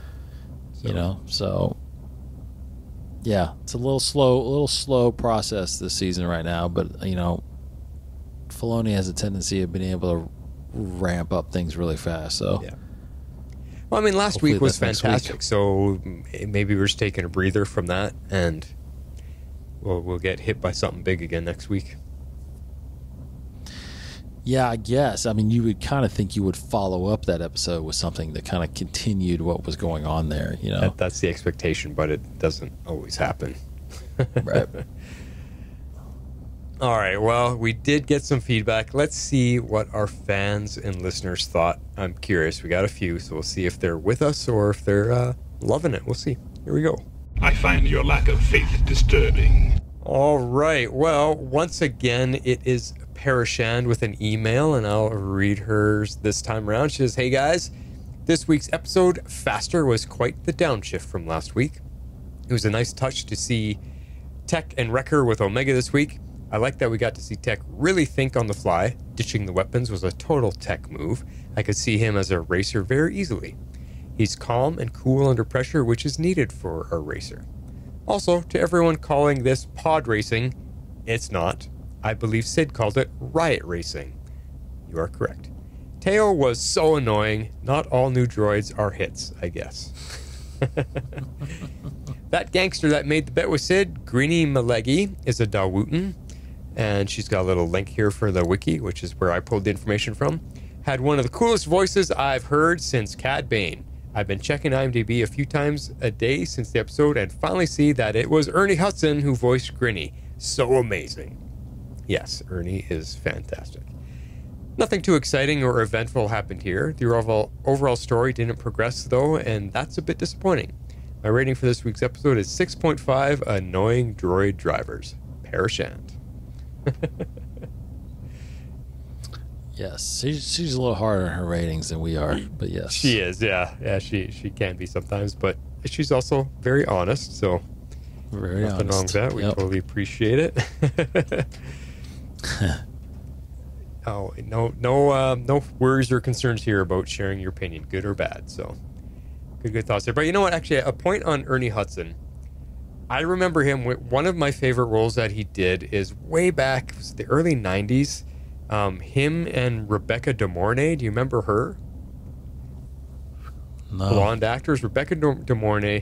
So yeah, it's a little slow process this season right now, but Filoni has a tendency of being able to ramp up things really fast. So yeah. Well, I mean, last week was fantastic, so maybe we're just taking a breather from that, and we'll get hit by something big again next week. Yeah, I guess. I mean, you would kind of think you would follow up that episode with something that kind of continued what was going on there, That's the expectation, but it doesn't always happen. Right. All right, well, we did get some feedback. Let's see what our fans and listeners thought. I'm curious. We got a few, so we'll see if they're with us or if they're loving it. We'll see. Here we go. I find your lack of faith disturbing. All right, well, once again, it is Parashand with an email, and I'll read hers this time around. She says, "Hey guys, this week's episode, Faster, was quite the downshift from last week. It was a nice touch to see Tech and Wrecker with Omega this week. I like that we got to see Tech really think on the fly. Ditching the weapons was a total Tech move. I could see him as a racer very easily. He's calm and cool under pressure, which is needed for a racer. Also, to everyone calling this pod racing, it's not. I believe Sid called it riot racing. You are correct. Teo was so annoying. Not all new droids are hits, I guess. That gangster that made the bet with Sid, Greenie Malegi, is a Dawutan. And she's got a little link here for the wiki, which is where I pulled the information from. Had one of the coolest voices I've heard since Cad Bane. I've been checking IMDb a few times a day since the episode and finally see that it was Ernie Hudson who voiced Greenie. So amazing. Yes, Ernie is fantastic. Nothing too exciting or eventful happened here. The overall story didn't progress, though, and that's a bit disappointing. My rating for this week's episode is 6.5 annoying droid drivers. Parashant. Yes, she's a little harder on her ratings than we are, but yes. She is, yeah. Yeah, she can be sometimes, but she's also very honest, so very nothing wrong with that. We totally appreciate it. Oh, no worries or concerns here about sharing your opinion, good or bad. So, good thoughts there. But you know what? Actually, a point on Ernie Hudson. I remember him. One of my favorite roles that he did is way back, it was the early '90s. Him and Rebecca De Mornay. Do you remember her? No. Blonde actors, Rebecca De Mornay.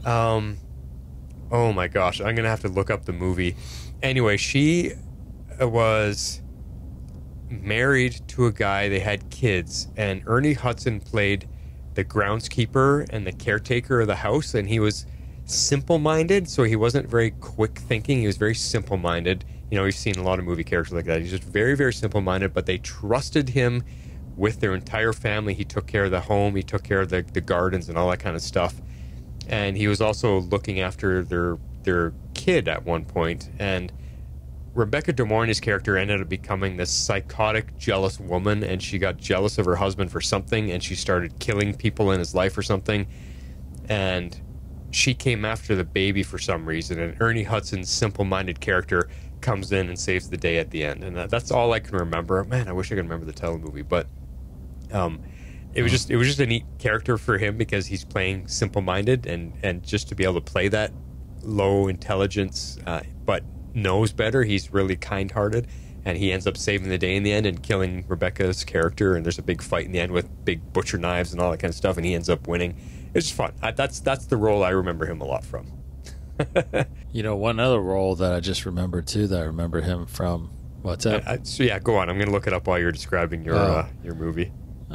Oh my gosh, I'm gonna have to look up the movie. Anyway, she was married to a guy. They had kids, and Ernie Hudson played the groundskeeper and the caretaker of the house, and he was simple-minded, so he wasn't very quick thinking. He was very simple-minded. You know, we've seen a lot of movie characters like that. He's just very, very simple-minded, but they trusted him with their entire family. He took care of the home, he took care of the gardens and all that kind of stuff. And he was also looking after their kid at one point. And Rebecca De Mornay's character ended up becoming this psychotic, jealous woman, and she got jealous of her husband for something, and she started killing people in his life or something. And she came after the baby for some reason, and Ernie Hudson's simple-minded character comes in and saves the day at the end. And that's all I can remember. Man, I wish I could remember the title of the movie, but it was just a neat character for him because he's playing simple-minded, and just to be able to play that low intelligence, but knows better. He's really kind-hearted, and he ends up saving the day in the end and killing Rebecca's character. And there's a big fight in the end with big butcher knives and all that kind of stuff, and he ends up winning. It's just fun. That's the role I remember him a lot from. You know, one other role that I just remembered too, that I remember him from. What's that? So yeah, go on. I'm going to look it up while you're describing your movie.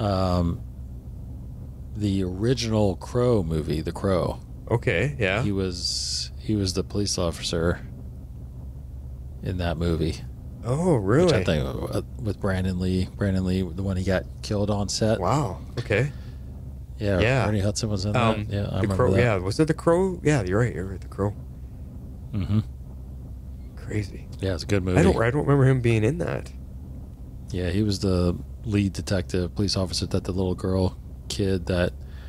The original Crow movie, The Crow. Okay, yeah. He was the police officer in that movie. Oh, really? Which I think with Brandon Lee, the one he got killed on set. Wow. Okay. Yeah. Ernie Hudson was in that. Yeah, I remember Crow, that. Yeah, was it The Crow? Yeah, you're right. The Crow. Mm-hmm. Crazy. Yeah, it's a good movie. I don't remember him being in that. Yeah, he was the lead detective, police officer that the little girl kid that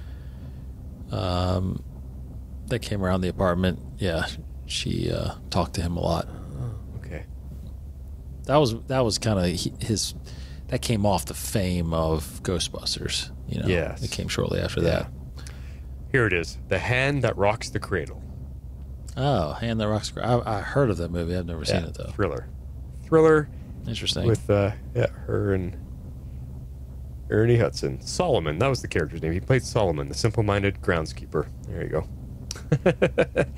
came around the apartment. Yeah, she talked to him a lot. Oh, okay. That was kind of his. That came off the fame of Ghostbusters. Yes. It came shortly after that. Here it is: The Hand That Rocks the Cradle. Oh, Hand That Rocks the Cradle. I heard of that movie. I've never seen it though. Thriller. Interesting. With her and Ernie Hudson. Solomon, that was the character's name. He played Solomon, the simple-minded groundskeeper. There you go.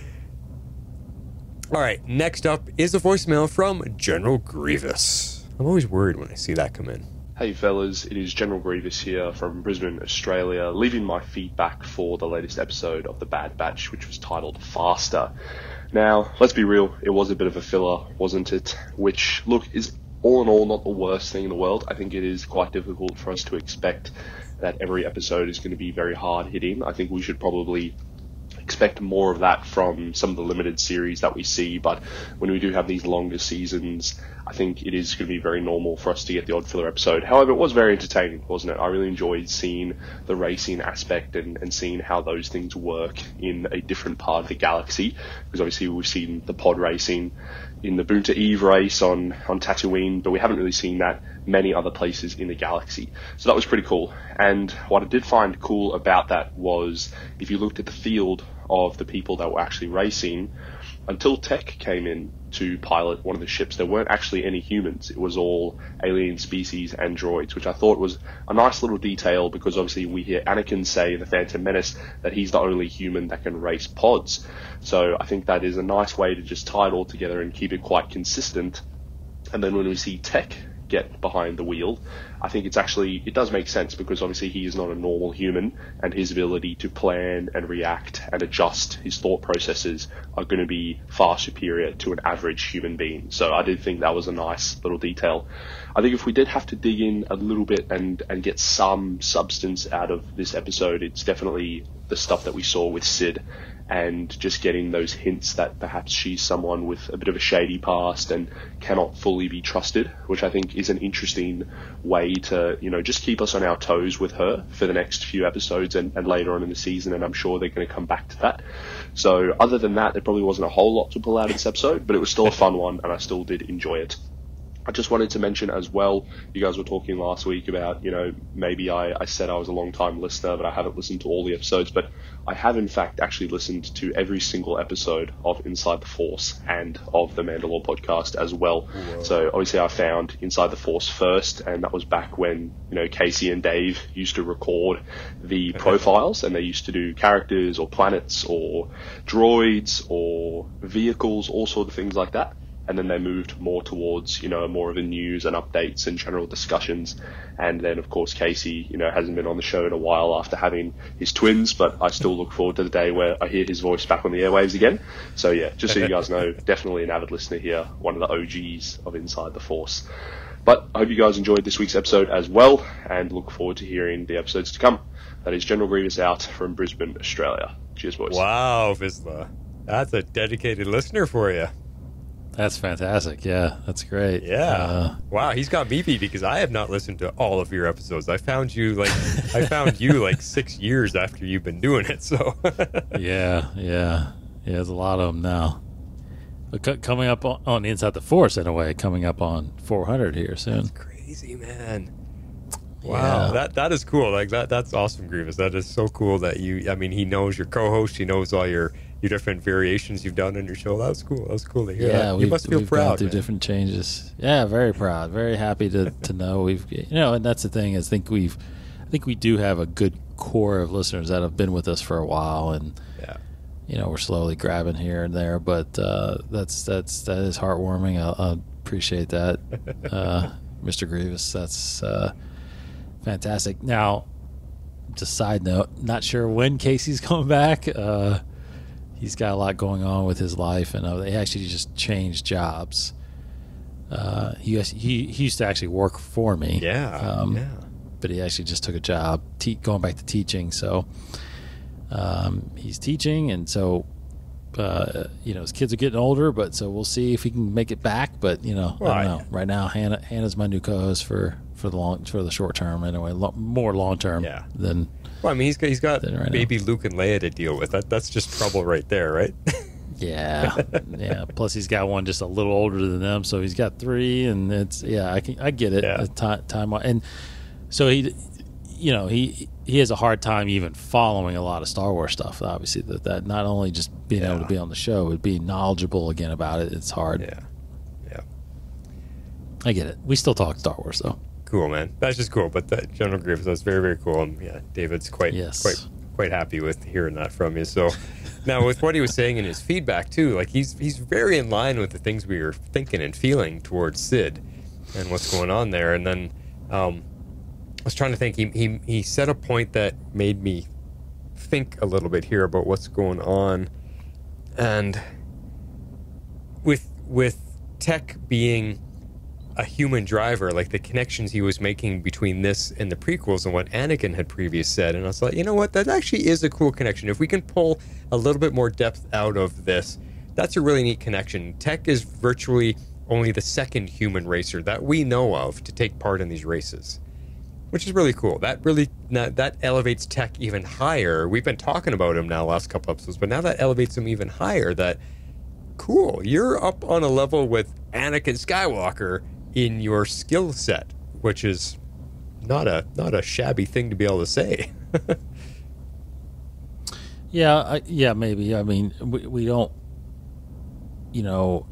All right, next up is a voicemail from General Grievous. I'm always worried when I see that come in. Hey fellas, it is General Grievous here from Brisbane, Australia, leaving my feedback for the latest episode of The Bad Batch, which was titled Faster. Now, let's be real, it was a bit of a filler, wasn't it? Which, look, is all in all not the worst thing in the world. I think it is quite difficult for us to expect that every episode is going to be very hard-hitting. I think we should probably expect more of that from some of the limited series that we see, but when we do have these longer seasons, I think it is going to be very normal for us to get the odd filler episode. However, it was very entertaining, wasn't it? I really enjoyed seeing the racing aspect and seeing how those things work in a different part of the galaxy, because obviously we've seen the pod racing in the Boonta Eve race on Tatooine, but we haven't really seen that many other places in the galaxy. So that was pretty cool. And what I did find cool about that was if you looked at the field of the people that were actually racing, until Tech came in to pilot one of the ships, there weren't actually any humans. It was all alien species and droids, which I thought was a nice little detail, because obviously we hear Anakin say in The Phantom Menace that he's the only human that can race pods. So I think that is a nice way to just tie it all together and keep it quite consistent. And then when we see Tech get behind the wheel, I think it does make sense, because obviously he is not a normal human, and his ability to plan and react and adjust his thought processes are going to be far superior to an average human being. So I did think that was a nice little detail. I think if we did have to dig in a little bit and get some substance out of this episode, it's definitely the stuff that we saw with Sid, and just getting those hints that perhaps she's someone with a bit of a shady past and cannot fully be trusted, which I think is an interesting way to, just keep us on our toes with her for the next few episodes and later on in the season, and I'm sure they're going to come back to that. So other than that, there probably wasn't a whole lot to pull out of this episode, but it was still a fun one, and I still did enjoy it. I just wanted to mention as well, you guys were talking last week about, maybe I said I was a long-time listener, but I haven't listened to all the episodes, but I have in fact actually listened to every single episode of Inside the Force and of the Mandalore podcast as well. Whoa. So obviously I found Inside the Force first, and that was back when, Casey and Dave used to record the profiles, and they used to do characters or planets or droids or vehicles, all sorts of things like that. And then they moved more towards, more of the news and updates and general discussions. And then, of course, Casey, hasn't been on the show in a while after having his twins, but I still look forward to the day where I hear his voice back on the airwaves again. So, yeah, just so you guys know, definitely an avid listener here, one of the OGs of Inside the Force. But I hope you guys enjoyed this week's episode as well, and look forward to hearing the episodes to come. That is General Grievous out from Brisbane, Australia. Cheers, boys. Wow, Vizsla. That's a dedicated listener for you. That's fantastic. Yeah, that's great. Yeah. Wow, he's got me beat, because I have not listened to all of your episodes. I found you like 6 years after you've been doing it. So yeah. There's a lot of them now. But coming up on Inside the Force, in a way, coming up on 400 here soon. That's crazy, man. Wow, yeah. That is cool. Like that's awesome, Grievous. That is so cool that he knows your co-host. He knows all your different variations you've done on your show. That was cool. That was cool to hear. Yeah, you must feel we've proud. Gone through different changes. Yeah, very proud. Very happy to know we've and that's the thing. I think we do have a good core of listeners that have been with us for a while, and we're slowly grabbing here and there. But that is heartwarming. I appreciate that, Mr. Grievous. That's fantastic. Now, just side note, not sure when Casey's coming back. He's got a lot going on with his life, and they actually just changed jobs. He used to actually work for me. But he actually just took a job going back to teaching. So he's teaching, and so his kids are getting older, but so we'll see if he can make it back. But I don't know. Right now, Hannah's my new co-host for the short term anyway. More long term. Yeah. Than. Well, I mean, he's got right baby Luke and Leia to deal with. That's just trouble right there, right? Yeah. Plus, he's got one just a little older than them, so he's got 3, and it's I get it. Yeah. Time, and so he has a hard time even following a lot of Star Wars stuff. Obviously, that not only just being able to be on the show, but being knowledgeable again about it. It's hard. Yeah. I get it. We still talk Star Wars though. Cool, man. That's just cool. But that General Grievous, that's very, very cool. And David's quite happy with hearing that from you. So now with what he was saying in his feedback too, like he's very in line with the things we were thinking and feeling towards Sid and what's going on there. And then I was trying to think. He said a point that made me think a little bit here about what's going on, and with Tech being a human driver, like the connections he was making between this and the prequels and what Anakin had previously said. And I was like, you know what, that actually is a cool connection. If we can pull a little bit more depth out of this, that's a really neat connection. Tech is virtually only the second human racer that we know of to take part in these races, which is really cool. That elevates Tech even higher. We've been talking about him now the last couple episodes, but now that elevates him even higher. That cool, you're up on a level with Anakin Skywalker in your skill set, which is not a shabby thing to be able to say. Maybe. I mean, we don't. We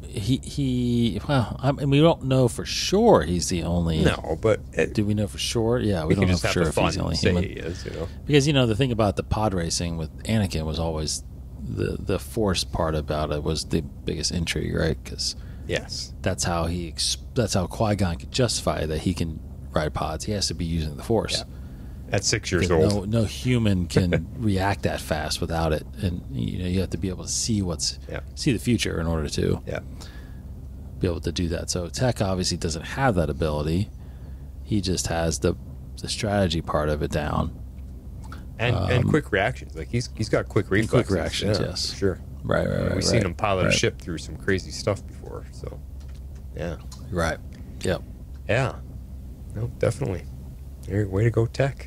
don't know for sure he's the only. No, but do we know for sure? Yeah, we don't know for sure if he's the only human. He is, Because the thing about the pod racing with Anakin was always the Force part about it was the biggest intrigue, right? Because yes, that's how Qui-Gon could justify that he can ride pods. He has to be using the Force. Yeah. At 6 years old, no human can react that fast without it, and you have to be able to see see the future in order to be able to do that. So Tech obviously doesn't have that ability. He just has the strategy part of it down, and quick reactions. Like he's got quick reflexes. Quick reactions, yes, sure. Right. We've seen him pilot a ship through some crazy stuff before. So, yeah. Right. Yep. Yeah. No, definitely. Way to go, Tech.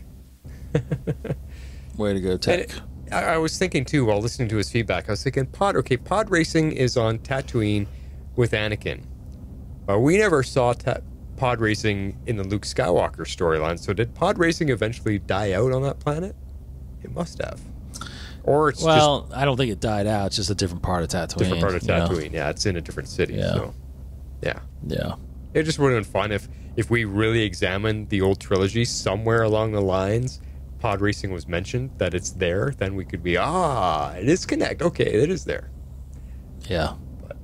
Way to go, Tech. I was thinking too while listening to his feedback. I was thinking, pod racing is on Tatooine with Anakin, but we never saw pod racing in the Luke Skywalker storyline. So did pod racing eventually die out on that planet? It must have. Or it's I don't think it died out. It's just a different part of Tatooine. Different part of Tatooine. Yeah, it's in a different city. Yeah. So, yeah. It just would have been fun if we really examined the old trilogy somewhere along the lines. Pod racing was mentioned, that it's there, then we could be, it is connect. Okay, it is there. Yeah. But,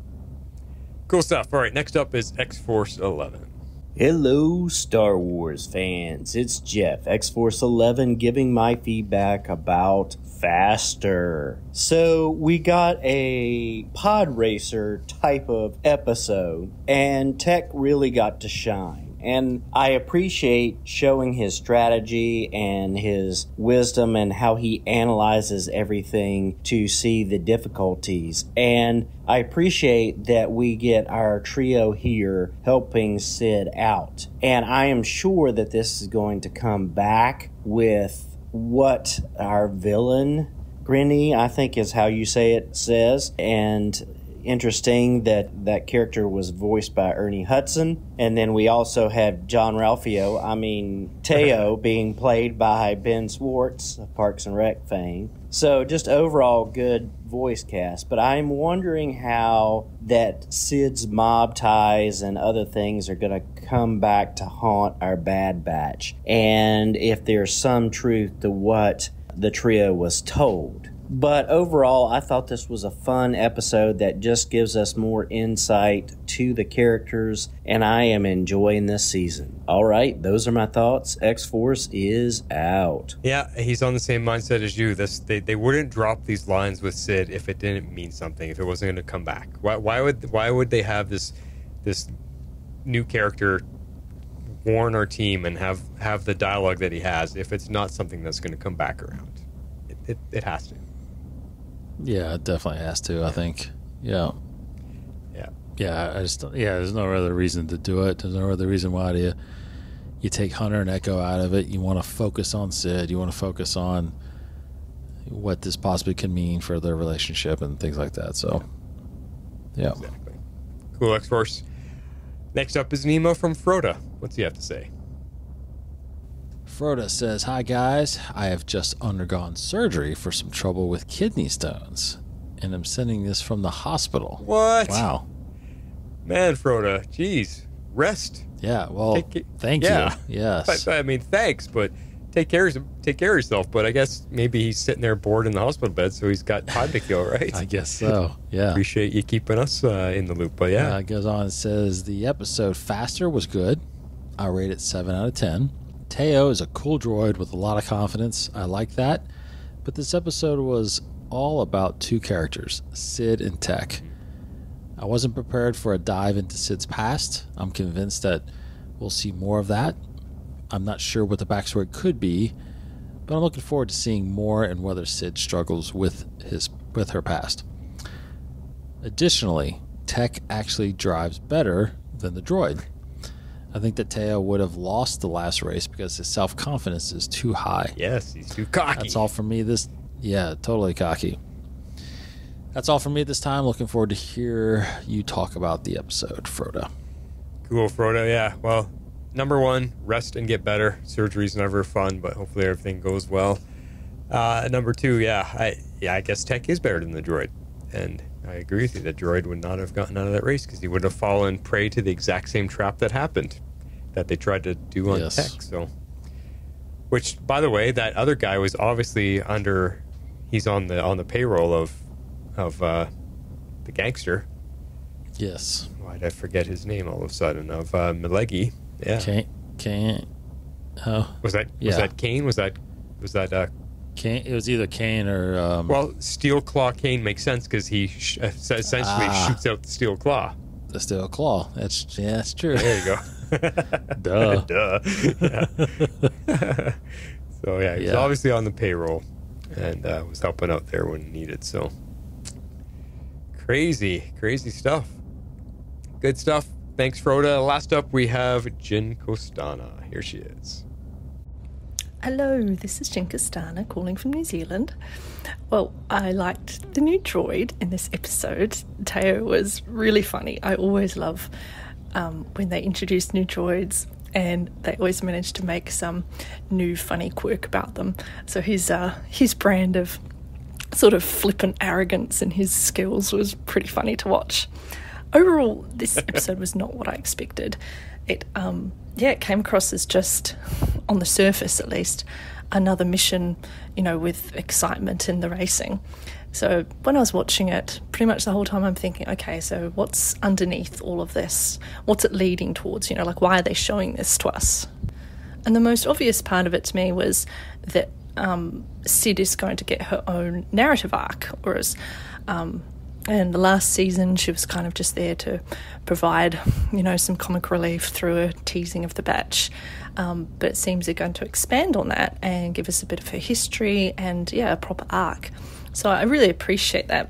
cool stuff. All right, next up is X-Force 11. Hello, Star Wars fans. It's Jeff, X-Force 11, giving my feedback about Faster. So we got a pod racer type of episode, and Tech really got to shine. And I appreciate showing his strategy and his wisdom and how he analyzes everything to see the difficulties. And I appreciate that we get our trio here helping Sid out. And I am sure that this is going to come back with what our villain, Grinny, I think is how you say it, says. And interesting that character was voiced by Ernie Hudson. And then we also have Teo being played by Ben Schwartz of Parks and Rec fame. So just overall good voice cast. But I'm wondering how that Sid's mob ties and other things are going to come back to haunt our Bad Batch. And if there's some truth to what the trio was told. But overall, I thought this was a fun episode that just gives us more insight to the characters, and I am enjoying this season. All right, those are my thoughts. X-Force is out. Yeah, he's on the same mindset as you. They wouldn't drop these lines with Sid if it didn't mean something, if it wasn't going to come back. Why would they have this new character warn our team and have the dialogue that he has if it's not something that's going to come back around? It has to. Yeah, it definitely has to, I think. Yeah. Yeah, there's no other reason to do it. There's no other reason why you take Hunter and Echo out of it. You want to focus on Sid. You want to focus on what this possibly can mean for their relationship and things like that. So, yeah. Exactly. Cool, X-Force. Next up is an email from Froda. What's he have to say? Froda says, "Hi guys, I have just undergone surgery for some trouble with kidney stones, and I'm sending this from the hospital." What? Wow. Man, Froda, jeez, rest. Yeah, well, thank you. Yes. I mean, thanks, but take care of yourself. But I guess maybe he's sitting there bored in the hospital bed, so he's got time to kill, right? I guess so, yeah. Appreciate you keeping us in the loop, but yeah. It goes on and says, the episode Faster was good. I rate it 7 out of 10. Teo is a cool droid with a lot of confidence. I like that. But this episode was all about two characters, Sid and Tech. I wasn't prepared for a dive into Sid's past. I'm convinced that we'll see more of that. I'm not sure what the backstory could be, but I'm looking forward to seeing more and whether Sid struggles with her past. Additionally, Tech actually drives better than the droid. I think that Teo would have lost the last race because his self-confidence is too high. Yes, he's too cocky. That's all for me totally cocky. That's all for me this time. Looking forward to hear you talk about the episode, Froda. Cool, Froda. Yeah, well, number one, rest and get better. Surgery's never fun, but hopefully everything goes well. Number two, I guess Tech is better than the droid. And I agree with you. The droid would not have gotten out of that race because he would have fallen prey to the exact same trap that happened, that they tried to do on Tech. So, which, by the way, that other guy was obviously he's on the payroll of the gangster. Yes. Why'd I forget his name all of a sudden? Of Milegi. Yeah. Kane. Oh. Was that Kane? Was that Kane? It was either Kane or. Well, Steel Claw Kane makes sense because he essentially shoots out the Steel Claw. The Steel Claw. That's true. There you go. Duh. Yeah. So yeah, he's obviously on the payroll and was helping out there when needed. So crazy stuff. Good stuff. Thanks, Froda. Last up, we have Jin Costana. Here she is. Hello, this is Jin Costana calling from New Zealand. Well, I liked the new droid in this episode. Teo was really funny. I always love when they introduce new droids, and they always manage to make some new funny quirk about them. So his brand of sort of flippant arrogance in his skills was pretty funny to watch. Overall, this episode was not what I expected. It came across as just, on the surface at least, another mission, with excitement in the racing. So when I was watching it, pretty much the whole time I'm thinking, okay, so what's underneath all of this? What's it leading towards? Why are they showing this to us? And the most obvious part of it to me was that Sid is going to get her own narrative arc, whereas in the last season she was kind of just there to provide, some comic relief through a teasing of the batch. But it seems they're going to expand on that and give us a bit of her history and, a proper arc. So I really appreciate that,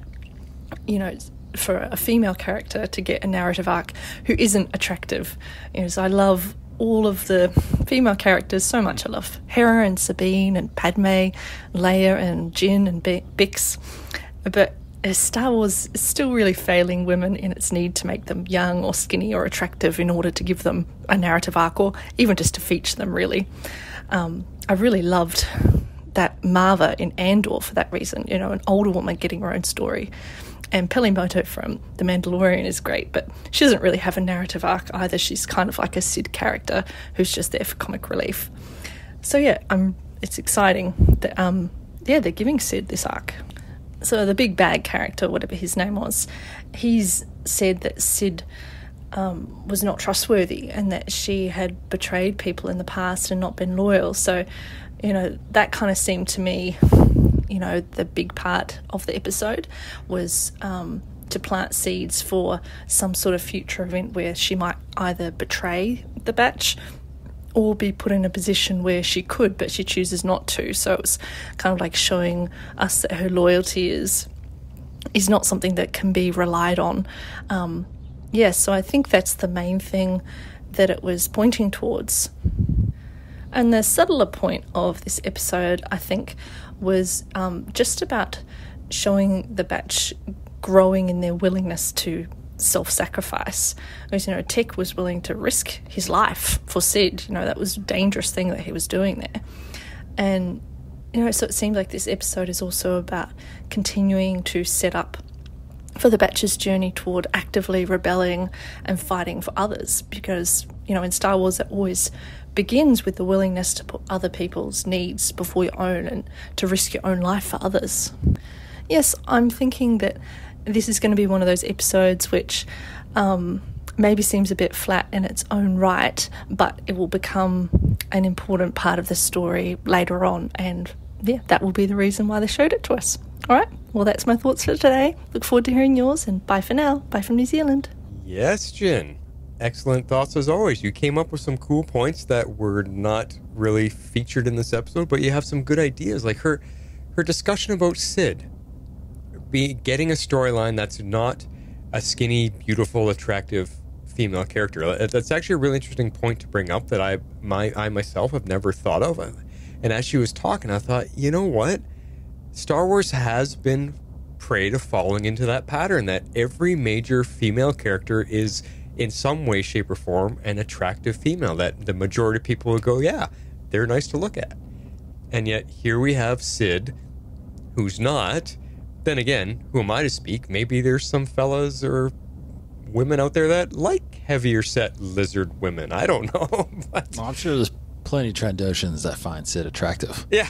for a female character to get a narrative arc who isn't attractive. So I love all of the female characters so much. I love Hera and Sabine and Padme, Leia and Jin and Bix. But Star Wars is still really failing women in its need to make them young or skinny or attractive in order to give them a narrative arc or even just to feature them, really. I really loved that Marva in Andor for that reason, an older woman getting her own story. And Pelimoto from The Mandalorian is great, but she doesn't really have a narrative arc either. She's kind of like a Sid character who's just there for comic relief. So it's exciting that they're giving Sid this arc. So the big bad character, whatever his name was, he's said that Sid was not trustworthy and that she had betrayed people in the past and not been loyal. So, that kind of seemed to me, the big part of the episode was to plant seeds for some sort of future event where she might either betray the batch or be put in a position where she could, but she chooses not to. So it was kind of like showing us that her loyalty is is not something that can be relied on. So I think that's the main thing that it was pointing towards. And the subtler point of this episode, I think, was just about showing the batch growing in their willingness to self-sacrifice. Because, Tech was willing to risk his life for Sid. That was a dangerous thing that he was doing there. And, so it seemed like this episode is also about continuing to set up for the batch's journey toward actively rebelling and fighting for others. Because, in Star Wars, it always begins with the willingness to put other people's needs before your own and to risk your own life for others. Yes, I'm thinking that this is going to be one of those episodes which maybe seems a bit flat in its own right, but it will become an important part of the story later on, and that will be the reason why they showed it to us. All right, well, that's my thoughts for today. Look forward to hearing yours, and bye for now. Bye from New Zealand. Yes, Jen. Excellent thoughts as always. You came up with some cool points that were not really featured in this episode, but you have some good ideas, like her discussion about Sid. Getting a storyline that's not a skinny, beautiful, attractive female character. That's actually a really interesting point to bring up that I myself have never thought of. And as she was talking, I thought, you know what? Star Wars has been prey to falling into that pattern that every major female character is in some way, shape, or form an attractive female that the majority of people would go, yeah, they're nice to look at. And yet here we have Sid, who's not. Then again, who am I to speak? Maybe there's some fellas or women out there that like heavier set lizard women. I don't know. But... Well, I'm sure there's plenty of Trandoshans that find Sid attractive. Yeah.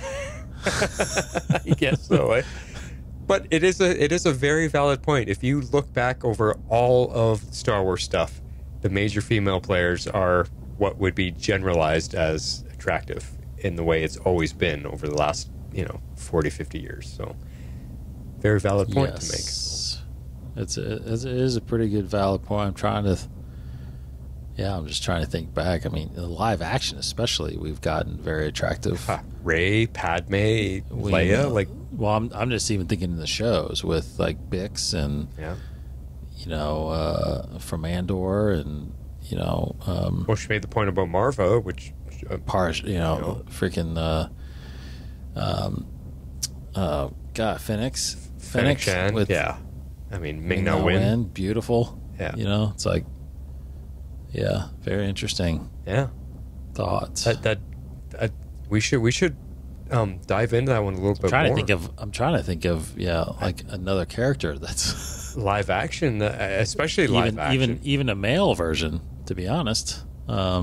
I guess so. Eh? But it is a very valid point. If you look back over all of Star Wars stuff, the major female players are what would be generalized as attractive in the way it's always been over the last, 40, 50 years. So very valid point to make. It is a pretty good valid point. I'm just trying to think back. I mean, in live action especially, we've gotten very attractive. Rey, Padme, Leia, Well, I'm just even thinking in the shows with like Bix and from Andor and well, she made the point about Marva, which freaking Fennec Shan with Ming-Na Wen, beautiful. Yeah, it's like very interesting. Yeah, thoughts that we should dive into that one a little bit more. I'm trying to think of like another character that's live action, especially live action. Even a male version, to be honest. I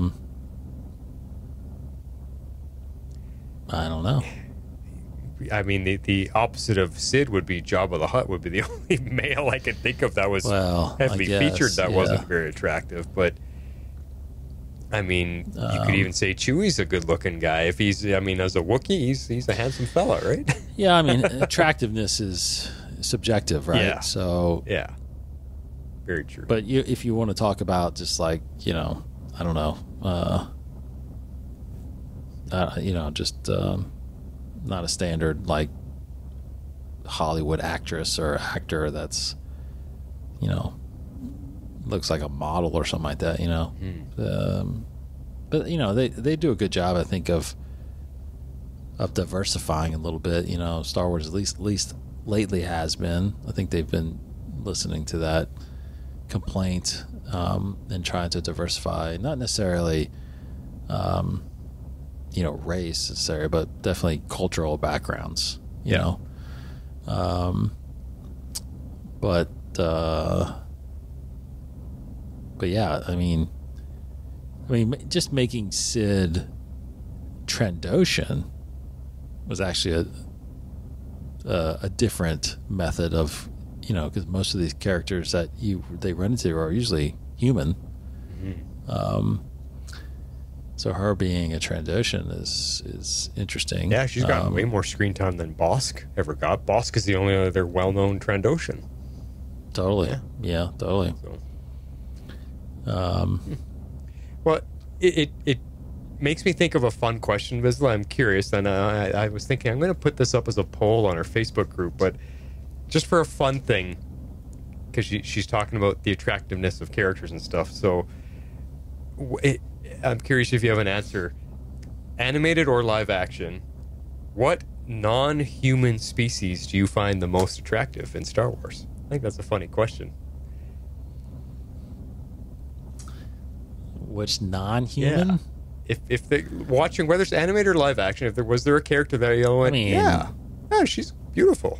don't know. I mean, the opposite of Sid would be Jabba the Hutt would be the only male I could think of that was heavily featured that wasn't very attractive. But I mean, you could even say Chewie's a good-looking guy. If as a Wookiee, he's a handsome fella, right? Yeah, I mean, attractiveness is subjective, right? Yeah. So yeah, very true. But if you want to talk about just like I don't know, just not a standard like Hollywood actress or actor that's looks like a model or something like that, but they do a good job, I think, of diversifying a little bit. Star Wars at least lately has been. I think they've been listening to that complaint and trying to diversify, not necessarily race necessarily, but definitely cultural backgrounds. But yeah, I mean, just making Sid Trandoshan was actually a different method of, because most of these characters that they run into are usually human. Mm-hmm. So her being a Trandoshan is interesting. Yeah, she's gotten way more screen time than Bosk ever got. Bosk is the only other well-known Trandoshan. Totally. Yeah, totally. So. Well, it makes me think of a fun question, Vizsla. I'm curious, and I was thinking I'm going to put this up as a poll on our Facebook group. But just for a fun thing, because she's talking about the attractiveness of characters and stuff. So I'm curious if you have an answer. Animated or live action, what non-human species do you find the most attractive in Star Wars? I think that's a funny question. Which non-human? Yeah. If they watching, whether it's animated or live action, if there was a character that you went, yeah, she's beautiful.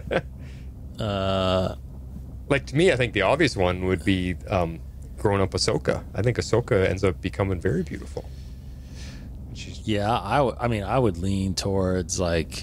Like, to me, I think the obvious one would be grown-up Ahsoka. I think Ahsoka ends up becoming very beautiful. I would lean towards like,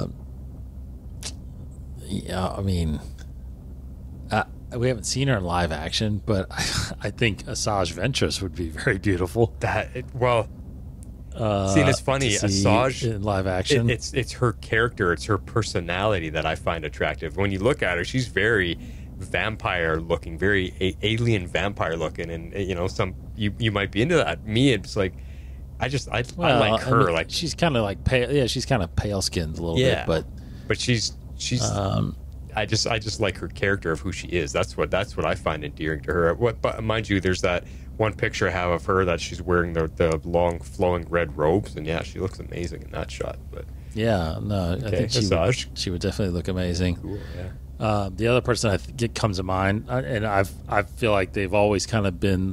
we haven't seen her in live action, but I think Asajj Ventress would be very beautiful. See, it's funny. Asajj in live action, it's her character, it's her personality that I find attractive. When you look at her, she's very vampire looking, very alien vampire looking, and you might be into that. Me, it's like I like her. Like she's kind of like pale. Yeah, she's kind of pale skinned a little bit, but she's. I just like her character of who she is. That's what I find endearing to her. But mind you, there's that one picture I have of her that she's wearing the long flowing red robes, and she looks amazing in that shot. But I think she would definitely look amazing. Cool, the other person I think comes to mind, and I feel like they've always kind of been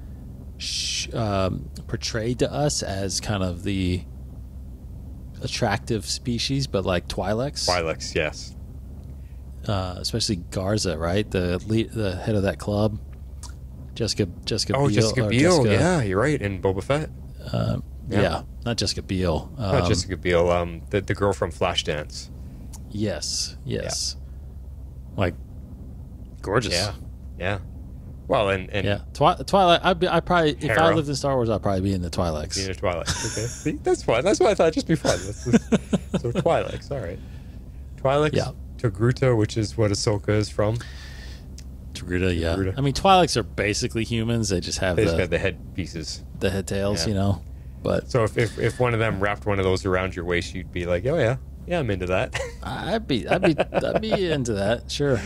portrayed to us as kind of the attractive species, but like Twi'leks. Twi'leks, yes. Especially Garza, right? The head of that club, Jessica Biel. Jessica Biel. Yeah, you're right. And Boba Fett. Not Jessica Biel. Not Jessica Biel. The girl from Flashdance. Yes. Like gorgeous. Yeah. Well, and Twilight. I probably, if I lived in Star Wars, I'd probably be in the Twi'leks. Be in the Twi'leks. Okay, see, that's fine. That's why I thought it'd just be fun. So Twi'leks, all right. Twi'leks. Yeah. Togruta, which is what Ahsoka is from. Togruta, yeah. I mean, Twi'leks are basically humans. They just have the head pieces, the head tails, But so if one of them wrapped one of those around your waist, you'd be like, oh yeah, I'm into that. I'd be into that, sure.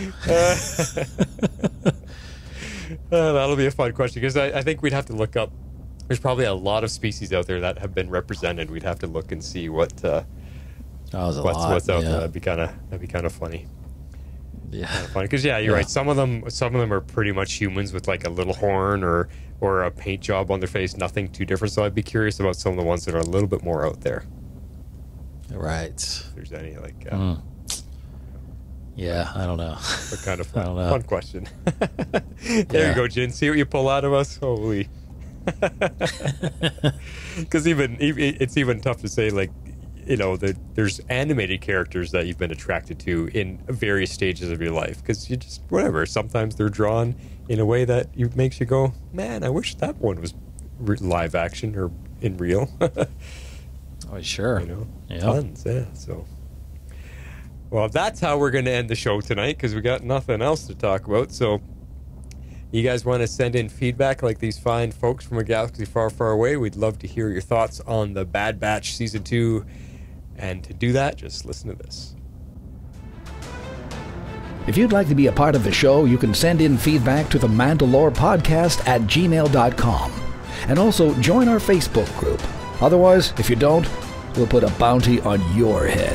That'll be a fun question, because I think we'd have to look up. There's probably a lot of species out there that have been represented. We'd have to look and see what's out there. That'd be kind of funny. Yeah, kind of funny, because you're right. Some of them are pretty much humans with like a little horn or a paint job on their face. Nothing too different. So I'd be curious about some of the ones that are a little bit more out there. Right. If there's any like. Yeah, I don't know. What kind of fun question. There you go, Jin. See what you pull out of us? Holy. Because it's even tough to say, like, there's animated characters that you've been attracted to in various stages of your life, because you just, whatever, sometimes they're drawn in a way that makes you go, man, I wish that one was live action or in real. Oh, sure. Tons, so. Well, that's how we're going to end the show tonight, because we got nothing else to talk about. So you guys want to send in feedback like these fine folks from a galaxy far, far away? We'd love to hear your thoughts on the Bad Batch Season 2. And to do that, just listen to this. If you'd like to be a part of the show, you can send in feedback to the mandalorebpodcast@gmail.com. And also join our Facebook group. Otherwise, if you don't, we'll put a bounty on your head.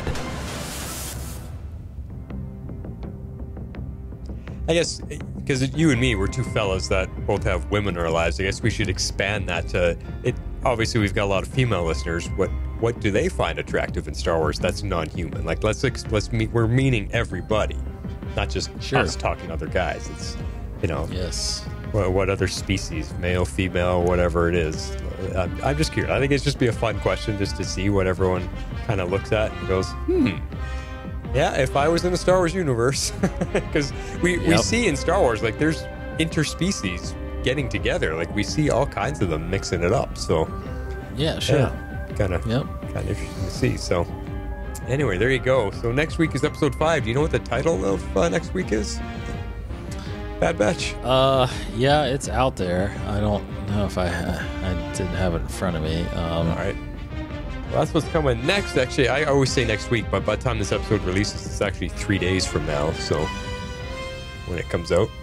I guess, because you and me, we're two fellas that both have women in our lives. I guess we should expand that to it. Obviously, we've got a lot of female listeners. What do they find attractive in Star Wars that's non-human? Like, we're meaning everybody, not just us talking to other guys. It's, Yes. What other species, male, female, whatever it is. I'm just curious. I think it's just be a fun question just to see what everyone kind of looks at and goes, yeah, if I was in the Star Wars universe, because we see in Star Wars, like, there's interspecies getting together. Like, we see all kinds of them mixing it up. So, yeah, sure. Kind of interesting to see. So, anyway, there you go. So next week is episode 5. Do you know what the title of next week is? Bad Batch? Yeah, it's out there. I don't know if I didn't have it in front of me. All right. Well, that's what's coming next. Actually, I always say next week, but by the time this episode releases, it's actually 3 days from now. So when it comes out.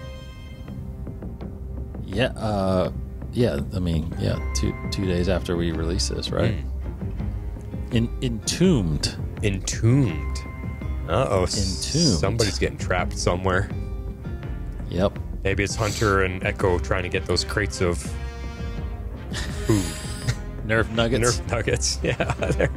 Yeah. I mean, 2 days after we release this, right? Entombed. Uh-oh. Somebody's getting trapped somewhere. Yep. Maybe it's Hunter and Echo trying to get those crates of food. Nerf nuggets. Yeah.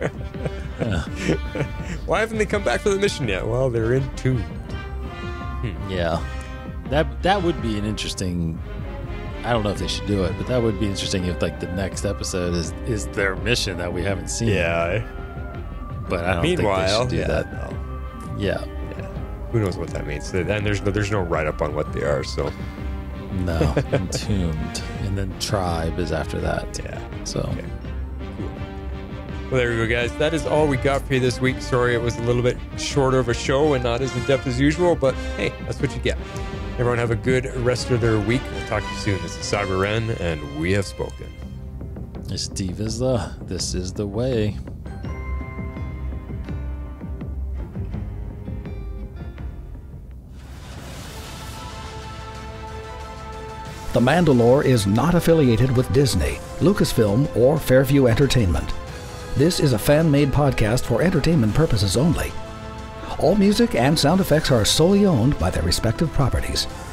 Why haven't they come back for the mission yet? Well, they're entombed. Yeah. That would be an interesting... I don't know if they should do it, but that would be interesting if, like, the next episode is their mission that we haven't seen. Yeah. But I don't think they should do that. No. Yeah. Who knows what that means? And there's no write-up on what they are, so... No. Entombed. And then Tribe is after that. Yeah. So... Okay. Cool. Well, there we go, guys. That is all we got for you this week. Sorry it was a little bit shorter of a show and not as in-depth as usual, but hey, that's what you get. Everyone have a good rest of their week. We'll talk to you soon. This is Cyber Ren, and we have spoken. Steve Isla, this is the way. The Mandalore is not affiliated with Disney, Lucasfilm, or Fairview Entertainment. This is a fan-made podcast for entertainment purposes only. All music and sound effects are solely owned by their respective properties.